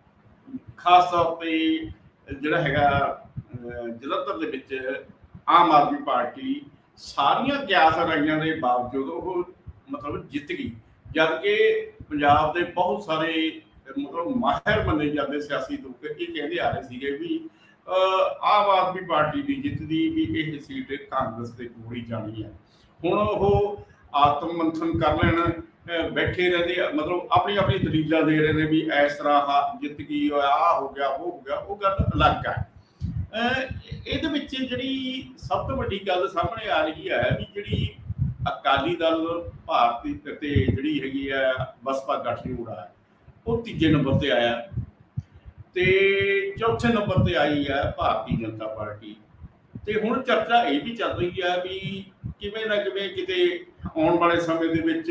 ਖਾਸ ਤੌਰ ਤੇ ਜਿਹੜਾ ਹੈਗਾ ਜਲੰਧਰ ਦੇ ਵਿੱਚ ਆਮ ਆਦਮੀ ਪਾਰਟੀ ਸਾਰੀਆਂ ਕਿਆਸ ਰਾਈਆਂ ਦੇ ਬਾਵਜੂਦ ਉਹ ਮਤਲਬ ਜਿੱਤ ਗਈ, ਜਦ ਕਿ ਪੰਜਾਬ ਦੇ ਬਹੁਤ ਸਾਰੇ ਮਤਲਬ ਮਾਹਿਰ ਮੰਨੇ ਜਾਂਦੇ ਸਿਆਸੀ ਲੋਕ ਇਹ ਕਹਿੰਦੇ ਆ ਰਹੇ ਸੀਗੇ ਵੀ ਆਮ ਆਦਮੀ ਪਾਰਟੀ ਦੀ ਜਿੱਤ ਦੀ ਵੀ ਇਹ ਸੀਟ ਕਾਂਗਰਸ ਦੇ ਕੋਲ ਹੀ ਜਾਣੀ ਹੈ। ਹੁਣ ਉਹ ਆਤਮ ਮੰਥਨ ਕਰ ਲੈਣ, ਅਹ ਬੈਠੇ ਰਹਿੰਦੇ ਆ, ਮਤਲਬ ਆਪਣੀ ਆਪਣੀ ਦਲੀਲਾਂ ਦੇ ਰਹੇ ਨੇ ਵੀ ਇਸ ਤਰ੍ਹਾਂ ਆਹ ਜਿੱਤ ਗਈ, ਆਹ ਹੋ ਗਿਆ, ਉਹ ਹੋ ਗਿਆ, ਉਹ ਗੱਲ ਅਲੱਗ ਹੈ। ਅਹ ਇਹਦੇ ਵਿੱਚ ਜਿਹੜੀ ਸਭ ਤੋਂ ਵੱਡੀ ਗੱਲ ਸਾਹਮਣੇ ਆ ਰਹੀ ਹੈ ਵੀ ਜਿਹੜੀ ਅਕਾਲੀ ਦਲ ਭਾਰਤੀ ਤੇ ਜਿਹੜੀ ਹੈਗੀ ਆ ਬਸਪਾ ਗਠਜੋੜ ਆ, ਉਹ ਤੀਜੇ ਨੰਬਰ ਤੇ ਆਇਆ ਤੇ ਚੌਥੇ ਨੰਬਰ ਤੇ ਆਈ ਹੈ ਭਾਰਤੀ ਜਨਤਾ ਪਾਰਟੀ। ਤੇ ਹੁਣ ਚਰਚਾ ਇਹ ਵੀ ਚੱਲ ਰਹੀ ਹੈ ਵੀ ਕਿਵੇਂ ਨਾ ਕਿਵੇਂ ਕਿਤੇ ਆਉਣ ਵਾਲੇ ਸਮੇਂ ਦੇ ਵਿੱਚ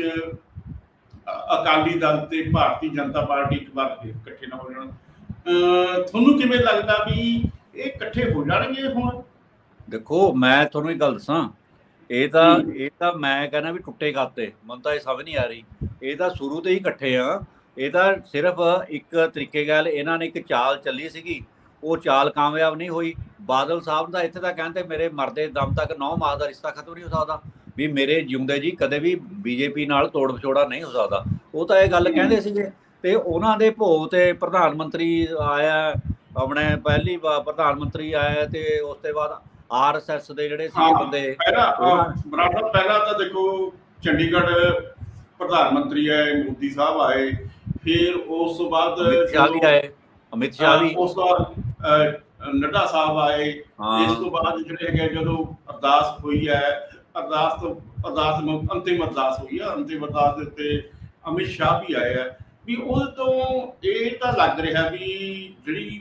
ਅਕਾਲੀ ਦਲ ਤੇ ਭਾਰਤੀ ਜਨਤਾ ਪਾਰਟੀ ਇੱਕ ਵਾਰ ਫਿਰ ਇਕੱਠੇ ਨਾ ਹੋ ਜਾਣ। ਅਹ ਤੁਹਾਨੂੰ ਕਿਵੇਂ ਲੱਗਦਾ ਵੀ ਇਹ ਇਕੱਠੇ ਹੋ ਜਾਣਗੇ? ਹੁਣ ਦੇਖੋ ਮੈਂ ਤੁਹਾਨੂੰ ਇੱਕ ਗੱਲ ਦੱਸਾਂ, ਇਹ ਤਾਂ ਇਹ ਤਾਂ ਮੈਂ ਕਹਿੰਦਾ ਵੀ ਟੁੱਟੇ ਖਾਤੇ, ਮੈਨੂੰ ਤਾਂ ਇਹ ਸਮਝ ਨਹੀਂ ਆ ਰਹੀ। ਇਹ ਤਾਂ ਸ਼ੁਰੂ ਤੋਂ ਹੀ ਇਕੱਠੇ ਆ। ਇਹ ਤਾਂ ਸਿਰਫ ਇੱਕ ਤਰੀਕੇ ਗੱਲ ਇਹਨਾਂ ਨੇ ਇੱਕ ਚਾਲ ਚੱਲੀ ਸੀਗੀ, ਉਹ ਚਾਲ ਕਾਮਯਾਬ ਨਹੀਂ ਹੋਈ। ਬਾਦਲ ਸਾਹਿਬ ਦਾ ਇੱਥੇ ਤਾਂ ਕਹਿੰਦੇ ਮੇਰੇ ਮਰਦੇ ਦਮ ਤੱਕ ਨੌ ਮਾਸ ਦਾ ਰਿਸ਼ਤਾ ਖਤਮ ਨਹੀਂ ਹੋ ਸਕਦਾ, ਵੀ ਮੇਰੇ ਜਿਉਂਦੇ ਜੀ ਕਦੇ ਵੀ ਬੀਜੇਪੀ ਨਾਲ ਤੋੜ ਵਿਛੋੜਾ ਨਹੀਂ ਹੋ ਸਕਦਾ। ਉਹ ਤਾਂ ਇਹ ਗੱਲ ਕਹਿੰਦੇ ਸੀਗੇ। ਤੇ ਉਹਨਾਂ ਦੇ ਭੋਗ ਤੇ ਪ੍ਰਧਾਨ ਮੰਤਰੀ ਆਇਆ, ਆਪਣੇ ਪਹਿਲੀ ਵਾਰ ਪ੍ਰਧਾਨ ਮੰਤਰੀ ਆਇਆ, ਤੇ ਉਸ ਤੋਂ ਬਾਅਦ ਆਰ ਐਸ ਐਸ ਦੇ ਜਿਹੜੇ ਸੀ ਬੰਦੇ ਬਰਾਬਰ। ਪਹਿਲਾਂ ਤਾਂ ਦੇਖੋ ਚੰਡੀਗੜ੍ਹ ਪ੍ਰਧਾਨ ਮੰਤਰੀ ਆਏ, ਮੋਦੀ ਸਾਹਿਬ ਆਏ, ਫਿਰ ਉਸ ਤੋਂ ਬਾਅਦ ਅਮਿਤ ਸ਼ਾਹ ਵੀ ਆਏ, ਅਮਿਤ ਸ਼ਾਹ ਵੀ, ਉਸ ਤੋਂ ਬਾਅਦ ਨੱਡਾ ਸਾਹਿਬ ਆਏ। ਇਸ ਤੋਂ ਬਾਅਦ ਜਿਹੜੇ ਹੈਗੇ ਜਦੋਂ ਅਰਦਾਸ ਹੋਈ ਹੈ, ਅਰਦਾਸ ਤੋਂ ਅਰਦਾਸ ਅੰਤਿਮ ਅਰਦਾਸ ਹੋਈ ਹੈ, ਅੰਤਿਮ ਅਰਦਾਸ ਦੇ ਉੱਤੇ ਅਮਿਤ ਸ਼ਾਹ ਵੀ ਆਏ ਆ। ਵੀ ਉਹਦੇ ਤੋਂ ਇਹ ਤਾਂ ਲੱਗ ਰਿਹਾ ਵੀ ਜਿਹੜੀ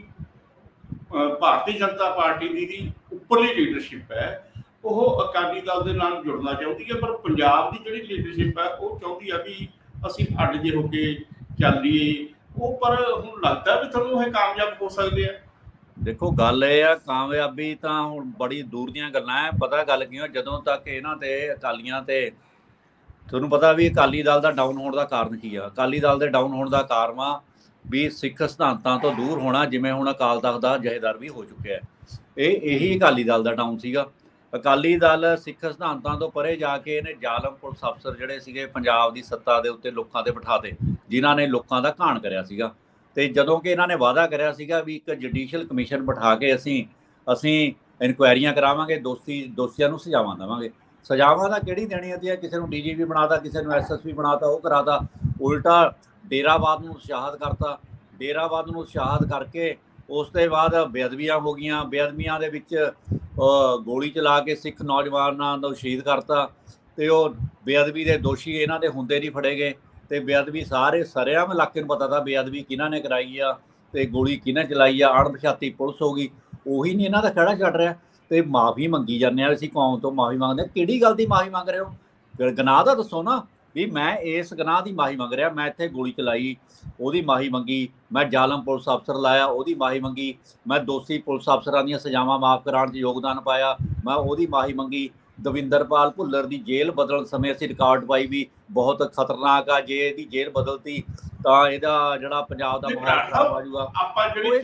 ਭਾਰਤੀ ਜਨਤਾ ਪਾਰਟੀ ਦੀ ਦੀ ਉੱਪਰਲੀ ਲੀਡਰਸ਼ਿਪ ਹੈ ਉਹ ਅਕਾਲੀ ਦਲ ਦੇ ਨਾਲ ਜੁੜਨਾ ਚਾਹੁੰਦੀ ਹੈ, ਪਰ ਪੰਜਾਬ ਦੀ ਜਿਹੜੀ ਲੀਡਰਸ਼ਿਪ ਹੈ ਉਹ ਚਾਹੁੰਦੀ ਹੈ ਵੀ ਅਸੀਂ ਅੱਡ ਜੇ ਹੋ ਕੇ ਚੱਲ ਰਹੀਏ। ਉਹ ਪਰ ਹੁਣ ਲੱਗਦਾ ਵੀ ਤੁਹਾਨੂੰ ਇਹ ਕਾਮਯਾਬ ਹੋ ਸਕਦੇ ਆ? ਦੇਖੋ ਗੱਲ ਇਹ ਆ, ਕਾਮਯਾਬੀ ਤਾਂ ਹੁਣ ਬੜੀ ਦੂਰ ਦੀਆਂ ਗੱਲਾਂ ਹੈ। ਪਤਾ ਗੱਲ ਕਿਉਂ, ਜਦੋਂ ਤੱਕ ਇਹਨਾਂ ਤੇ ਅਕਾਲੀਆਂ ਤੇ ਤੁਹਾਨੂੰ ਪਤਾ ਵੀ ਅਕਾਲੀ ਦਲ ਦਾ ਡਾਊਨ ਹੋਣ ਦਾ ਕਾਰਨ ਕੀ ਆ। ਅਕਾਲੀ ਦਲ ਦੇ ਡਾਊਨ ਹੋਣ ਦਾ ਕਾਰਨ ਆ ਵੀ ਸਿੱਖ ਸਿਧਾਂਤਾਂ ਤੋਂ ਦੂਰ ਹੋਣਾ, ਜਿਵੇਂ ਹੁਣ ਅਕਾਲ ਤਖਤ ਦਾ ਜਥੇਦਾਰ ਵੀ ਹੋ ਚੁੱਕਿਆ। ਇਹ ਇਹੀ ਅਕਾਲੀ ਦਲ ਦਾ ਡਾਊਨ ਸੀਗਾ। ਅਕਾਲੀ ਦਲ ਸਿੱਖ ਸਿਧਾਂਤਾਂ ਤੋਂ ਪਰੇ ਜਾ ਕੇ ਇਹਨੇ ਜ਼ਾਲਮ ਪੁਲਿਸ ਅਫਸਰ ਜਿਹੜੇ ਸੀਗੇ ਪੰਜਾਬ ਦੀ ਸੱਤਾ ਦੇ ਉੱਤੇ ਲੋਕਾਂ ਦੇ ਬਿਠਾਤੇ, ਜਿਨ੍ਹਾਂ ਨੇ ਲੋਕਾਂ ਦਾ ਘਾਣ ਕਰਿਆ ਸੀਗਾ। ਤੇ ਜਦੋਂ ਕਿ ਇਹਨਾਂ ਨੇ ਵਾਅਦਾ ਕਰਿਆ ਸੀਗਾ ਵੀ ਇੱਕ ਜੁਡੀਸ਼ੀਅਲ ਕਮਿਸ਼ਨ ਬਿਠਾ ਕੇ ਅਸੀਂ ਅਸੀਂ ਇਨਕੁਆਇਰੀਆਂ ਕਰਾਵਾਂਗੇ, ਦੋਸ਼ੀ ਦੋਸ਼ੀਆਂ ਨੂੰ ਸਜ਼ਾਵਾਂ ਦੇਵਾਂਗੇ। ਸਜ਼ਾਵਾਂ ਤਾਂ ਕਿਹੜੀ ਦੇਣੀ ਹੁੰਦੀ, ਕਿਸੇ ਨੂੰ ਡੀ ਜੀ ਪੀ ਬਣਾਤਾ, ਕਿਸੇ ਨੂੰ ਐਸ ਐਸ ਪੀ ਬਣਾਤਾ, ਉਹ ਕਰਾਤਾ। ਉਲਟਾ ਡੇਰਾਵਾਦ ਨੂੰ ਉਤਸ਼ਾਹਿਤ ਕਰਤਾ। ਡੇਰਾਵਾਦ ਨੂੰ ਉਤਸ਼ਾਹਿਤ ਕਰਕੇ ਉਸ ਤੋਂ ਬਾਅਦ ਬੇਅਦਬੀਆਂ ਹੋ ਗਈਆਂ। ਬੇਅਦਬੀਆਂ ਦੇ ਵਿੱਚ ਗੋਲੀ ਚਲਾ ਕੇ ਸਿੱਖ ਨੌਜਵਾਨਾਂ ਨੂੰ ਸ਼ਹੀਦ ਕਰਤਾ। ਤੇ ਉਹ ਬੇਅਦਬੀ ਦੇ ਦੋਸ਼ੀ ਇਹਨਾਂ ਦੇ ਹੁੰਦੇ ਨਹੀਂ ਫੜੇ ਗਏ। ਤੇ ਬੇਅਦਬੀ ਸਾਰੇ ਸਰਿਆਮ ਇਲਾਕੇ ਨੂੰ ਪਤਾ ਤਾਂ ਬੇਅਦਬੀ ਕਿਹਨਾਂ ਨੇ ਕਰਾਈ ਆ ਤੇ ਗੋਲੀ ਕਿਹਨੇ ਚਲਾਈ ਆ। ਅਣਪਛਾਤੀ ਪੁਲਿਸ ਹੋ ਗਈ, ਉਹੀ ਨਹੀਂ ਇਹਨਾਂ ਦਾ ਖੜਾ ਛੱਡ ਰਿਹਾ। ਤੇ ਮਾਫੀ ਮੰਗੀ ਜਾਂਦੇ ਆ, ਅਸੀਂ ਕੌਮ ਤੋਂ ਮਾਫੀ ਮੰਗਦੇ ਹਾਂ। ਕਿਹੜੀ ਗੱਲ ਦੀ ਮਾਫੀ ਮੰਗ ਰਹੇ ਹੋ? ਗੁਨਾਹ ਦਾ ਦੱਸੋ ਨਾ ਵੀ ਮੈਂ ਇਸ ਗੁਨਾਹ ਦੀ ਮਾਫੀ ਮੰਗ ਰਿਹਾ। ਮੈਂ ਇੱਥੇ ਗੋਲੀ ਚਲਾਈ, ਉਹਦੀ ਮਾਫੀ ਮੰਗੀ। ਮੈਂ ਜ਼ਾਲਮ ਪੁਲਿਸ ਅਫਸਰ ਲਾਇਆ, ਉਹਦੀ ਮਾਫੀ ਮੰਗੀ। ਮੈਂ ਦੋਸ਼ੀ ਪੁਲਿਸ ਅਫਸਰਾਂ ਦੀਆਂ ਸਜ਼ਾਵਾਂ ਮਾਫ ਕਰਾਉਣ 'ਚ ਯੋਗਦਾਨ ਪਾਇਆ, ਮੈਂ ਉਹਦੀ ਮਾਫੀ ਮੰਗੀ। ਦਵਿੰਦਰਪਾਲ ਭੁੱਲਰ ਦੀ ਜੇਲ੍ਹ ਬਦਲਣ ਸਮੇਂ ਅਸੀਂ ਰਿਕਾਰਡ ਪਾਈ ਵੀ ਬਹੁਤ ਖਤਰਨਾਕ ਆ, ਜੇ ਇਹਦੀ ਜੇਲ੍ਹ ਬਦਲਤੀ ਤਾਂ ਇਹਦਾ ਜਿਹੜਾ ਪੰਜਾਬ ਦਾ ਮਾਹੌਲ ਖਰਾਬ ਆ ਜਾਊਗਾ। ਆਪਾਂ ਜਿਹੜੀ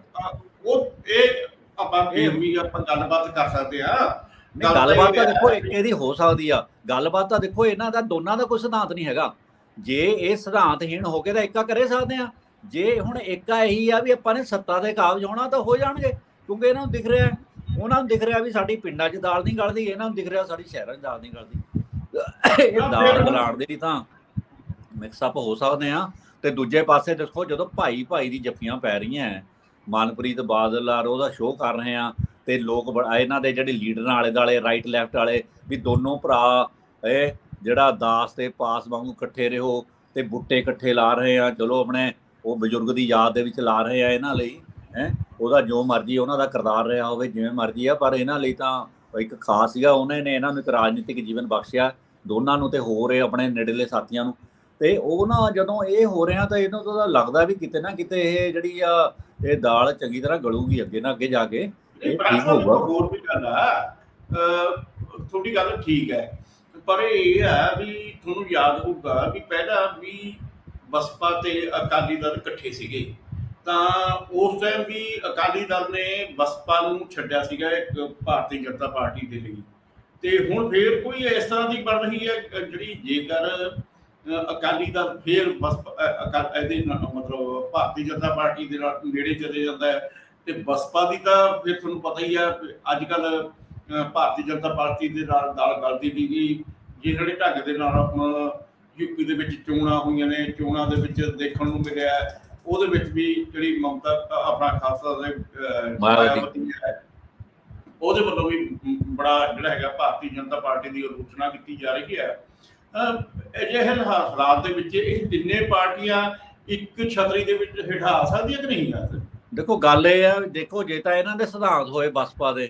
ਉਹ ਇਹ ਆਪਾਂ ਇਹ ਵੀ ਆਪਾਂ ਗੱਲਬਾਤ ਕਰ ਸਕਦੇ ਆ। ਗੱਲਬਾਤ ਤਾਂ ਦੇਖੋ ਇੱਕ ਇਹਦੀ ਹੋ ਸਕਦੀ ਆ। ਗੱਲਬਾਤ ਤਾਂ ਦੇਖੋ ਇਹਨਾਂ ਦਾ ਦੋਨਾਂ ਦਾ ਕੋਈ ਸਿਧਾਂਤ ਨਹੀਂ ਹੈਗਾ। ਜੇ ਇਹ ਸਿਧਾਂਤਹੀਣ ਹੋ ਕੇ ਤਾਂ ਏਕਾ ਕਰੇ ਸਕਦੇ ਆ। ਜੇ ਹੁਣ ਏਕਾ ਇਹੀ ਆ ਵੀ ਆਪਾਂ ਨੇ ਸੱਤਾ ਦੇ ਕਾਬਜ ਹੋਣਾ ਤਾਂ ਹੋ ਜਾਣਗੇ, ਕਿਉਂਕਿ ਇਹਨਾਂ ਨੂੰ ਦਿਖ ਰਿਹਾ, ਉਹਨਾਂ ਨੂੰ ਦਿਖ ਰਿਹਾ ਵੀ ਸਾਡੀ ਪਿੰਡਾਂ 'ਚ ਦਾਲ ਨਹੀਂ ਗਲਦੀ, ਇਹਨਾਂ ਨੂੰ ਦਿਖ ਰਿਹਾ ਸਾਡੀ ਸ਼ਹਿਰਾਂ 'ਚ ਦਾਲ ਨਹੀਂ ਗਲਦੀ। ਇਹ ਦਾਲ ਗਲਾਉਣ ਦੇ ਲਈ ਤਾਂ ਮਿਕਸਅਪ ਹੋ ਸਕਦੇ ਆ। ਤੇ ਦੂਜੇ ਪਾਸੇ ਦੇਖੋ ਜਦੋਂ ਭਾਈ ਭਾਈ ਦੀ ਜੱਫੀਆਂ ਪੈ ਰਹੀਆਂ, ਮਨਪ੍ਰੀਤ ਬਾਦਲ ਆ ਉਹਦਾ ਸ਼ੋਅ ਕਰ ਰਹੇ ਆ, ਤੇ ਲੋਕ ਬੜਾ ਇਹਨਾਂ ਦੇ ਜਿਹੜੇ ਲੀਡਰ ਆਲੇ ਦੁਆਲੇ ਰਾਈਟ ਲੈਫਟ ਵਾਲੇ ਵੀ ਦੋਨੋਂ ਭਰਾ ਇਹ ਜਿਹੜਾ ਦਾਸ ਤੇ ਪਾਸ ਵਾਂਗੂ ਇਕੱਠੇ ਰਹੋ ਤੇ ਬੁੱਟੇ ਇਕੱਠੇ ਲਾ ਰਹੇ ਆ। ਚਲੋ ਆਪਣੇ ਉਹ ਬਜ਼ੁਰਗ ਦੀ ਯਾਦ ਦੇ ਵਿੱਚ ਲਾ ਰਹੇ ਆ ਇਹਨਾਂ ਲਈ। ਹੈਂ ਉਹਦਾ ਜੋ ਮਰਜ਼ੀ ਉਹਨਾਂ ਦਾ ਕਿਰਦਾਰ ਰਿਹਾ ਹੋਵੇ, ਜਿਵੇਂ ਮਰਜ਼ੀ ਆ, ਪਰ ਇਹਨਾਂ ਲਈ ਤਾਂ ਇੱਕ ਖਾਸ ਸੀਗਾ। ਉਹਨੇ ਨੇ ਇਹਨਾਂ ਨੂੰ ਇੱਕ ਰਾਜਨੀਤਿਕ ਜੀਵਨ ਬਖਸ਼ਿਆ ਦੋਨਾਂ ਨੂੰ ਤੇ ਹੋਰ ਇਹ ਆਪਣੇ ਨੇੜਲੇ ਸਾਥੀਆਂ ਨੂੰ। ਤੇ ਉਹ ਨਾ ਜਦੋਂ ਇਹ ਹੋ ਰਿਹਾ ਤਾਂ ਇਹਨੂੰ ਤਾਂ ਲੱਗਦਾ ਵੀ ਕਿਤੇ ਨਾ ਕਿਤੇ ਇਹ ਜਿਹੜੀ ਆ ਇਹ ਦਾਲ ਚੰਗੀ ਤਰ੍ਹਾਂ ਗਲੂਗੀ ਅੱਗੇ ਨਾ ਅੱਗੇ ਜਾ ਕੇ। ਇਹ ਠੀਕ ਹੋਊਗਾ। ਹੋਰ ਵੀ ਗੱਲ ਆ, ਤੁਹਾਡੀ ਗੱਲ ਠੀਕ ਹੈ, ਪਰ ਇਹ ਹੈ ਵੀ ਤੁਹਾਨੂੰ ਯਾਦ ਹੋਊਗਾ ਵੀ ਪਹਿਲਾਂ ਵੀ ਬਸਪਾ ਤੇ ਅਕਾਲੀ ਦਲ ਇਕੱਠੇ ਸੀਗੇ, ਤਾਂ ਉਸ ਟਾਈਮ ਵੀ ਅਕਾਲੀ ਦਲ ਨੇ ਬਸਪਾ ਨੂੰ ਛੱਡਿਆ ਸੀਗਾ ਇੱਕ ਭਾਰਤੀ ਜਨਤਾ ਪਾਰਟੀ ਦੇ ਲਈ। ਤੇ ਹੁਣ ਫੇਰ ਕੋਈ ਇਸ ਤਰ੍ਹਾਂ ਦੀ ਬਣ ਰਹੀ ਹੈ ਜਿਹੜੀ ਜੇਕਰ ਅਕਾਲੀ ਦਲ ਫੇਰ ਬਸਪਾ ਇਹਦੇ ਮਤਲਬ ਭਾਰਤੀ ਜਨਤਾ ਪਾਰਟੀ ਦੇ ਨਾਲ ਨੇੜੇ ਚਲੇ ਜਾਂਦਾ ਹੈ ਤੇ ਬਸਪਾ ਦੀ ਤਾਂ ਫਿਰ ਤੁਹਾਨੂੰ ਪਤਾ ਹੀ ਆ ਅੱਜ ਕੱਲ ਭਾਰਤੀ ਜਨਤਾ ਪਾਰਟੀ ਦੇ ਨਾਲ ਨਾਲ ਗਲਦੀ ਦੀ ਜਿਹੜੇ ਢੰਗ ਦੇ ਨਾਲ ਹੁਣ ਯੂਪੀ ਦੇ ਵਿੱਚ ਚੋਣਾਂ ਹੋਈਆਂ ਨੇ, ਚੋਣਾਂ ਦੇ ਵਿੱਚ ਦੇਖਣ ਨੂੰ ਮਿਲਿਆ ਉਹਦੇ ਵਿੱਚ ਵੀ ਜਿਹੜੀ ਮਮਤਾ ਆਪਣਾ ਖਾਲਸਾ ਦੇ ਮਾਇਆਵਤੀ ਹੈ ਉਹਦੇ ਵੱਲੋਂ ਵੀ ਬੜਾ ਜਿਹੜਾ ਹੈਗਾ ਭਾਰਤੀ ਜਨਤਾ ਪਾਰਟੀ ਦੀ ਆਲੋਚਨਾ ਕੀਤੀ ਜਾ ਰਹੀ ਹੈ। ਅਜਿਹੇ ਹਾਲਾਤ ਦੇ ਵਿੱਚ ਇਹ ਤਿੰਨੇ ਪਾਰਟੀਆਂ ਇੱਕ ਛਤਰੀ ਦੇ ਵਿੱਚ ਹੇਠ ਆ ਸਕਦੀਆਂ ਕਿ ਨਹੀਂ ਆ? ਦੇਖੋ ਗੱਲ ਇਹ ਆ, ਦੇਖੋ ਜੇ ਤਾਂ ਇਹਨਾਂ ਦੇ ਸਿਧਾਂਤ ਹੋਏ ਬਸਪਾ ਦੇ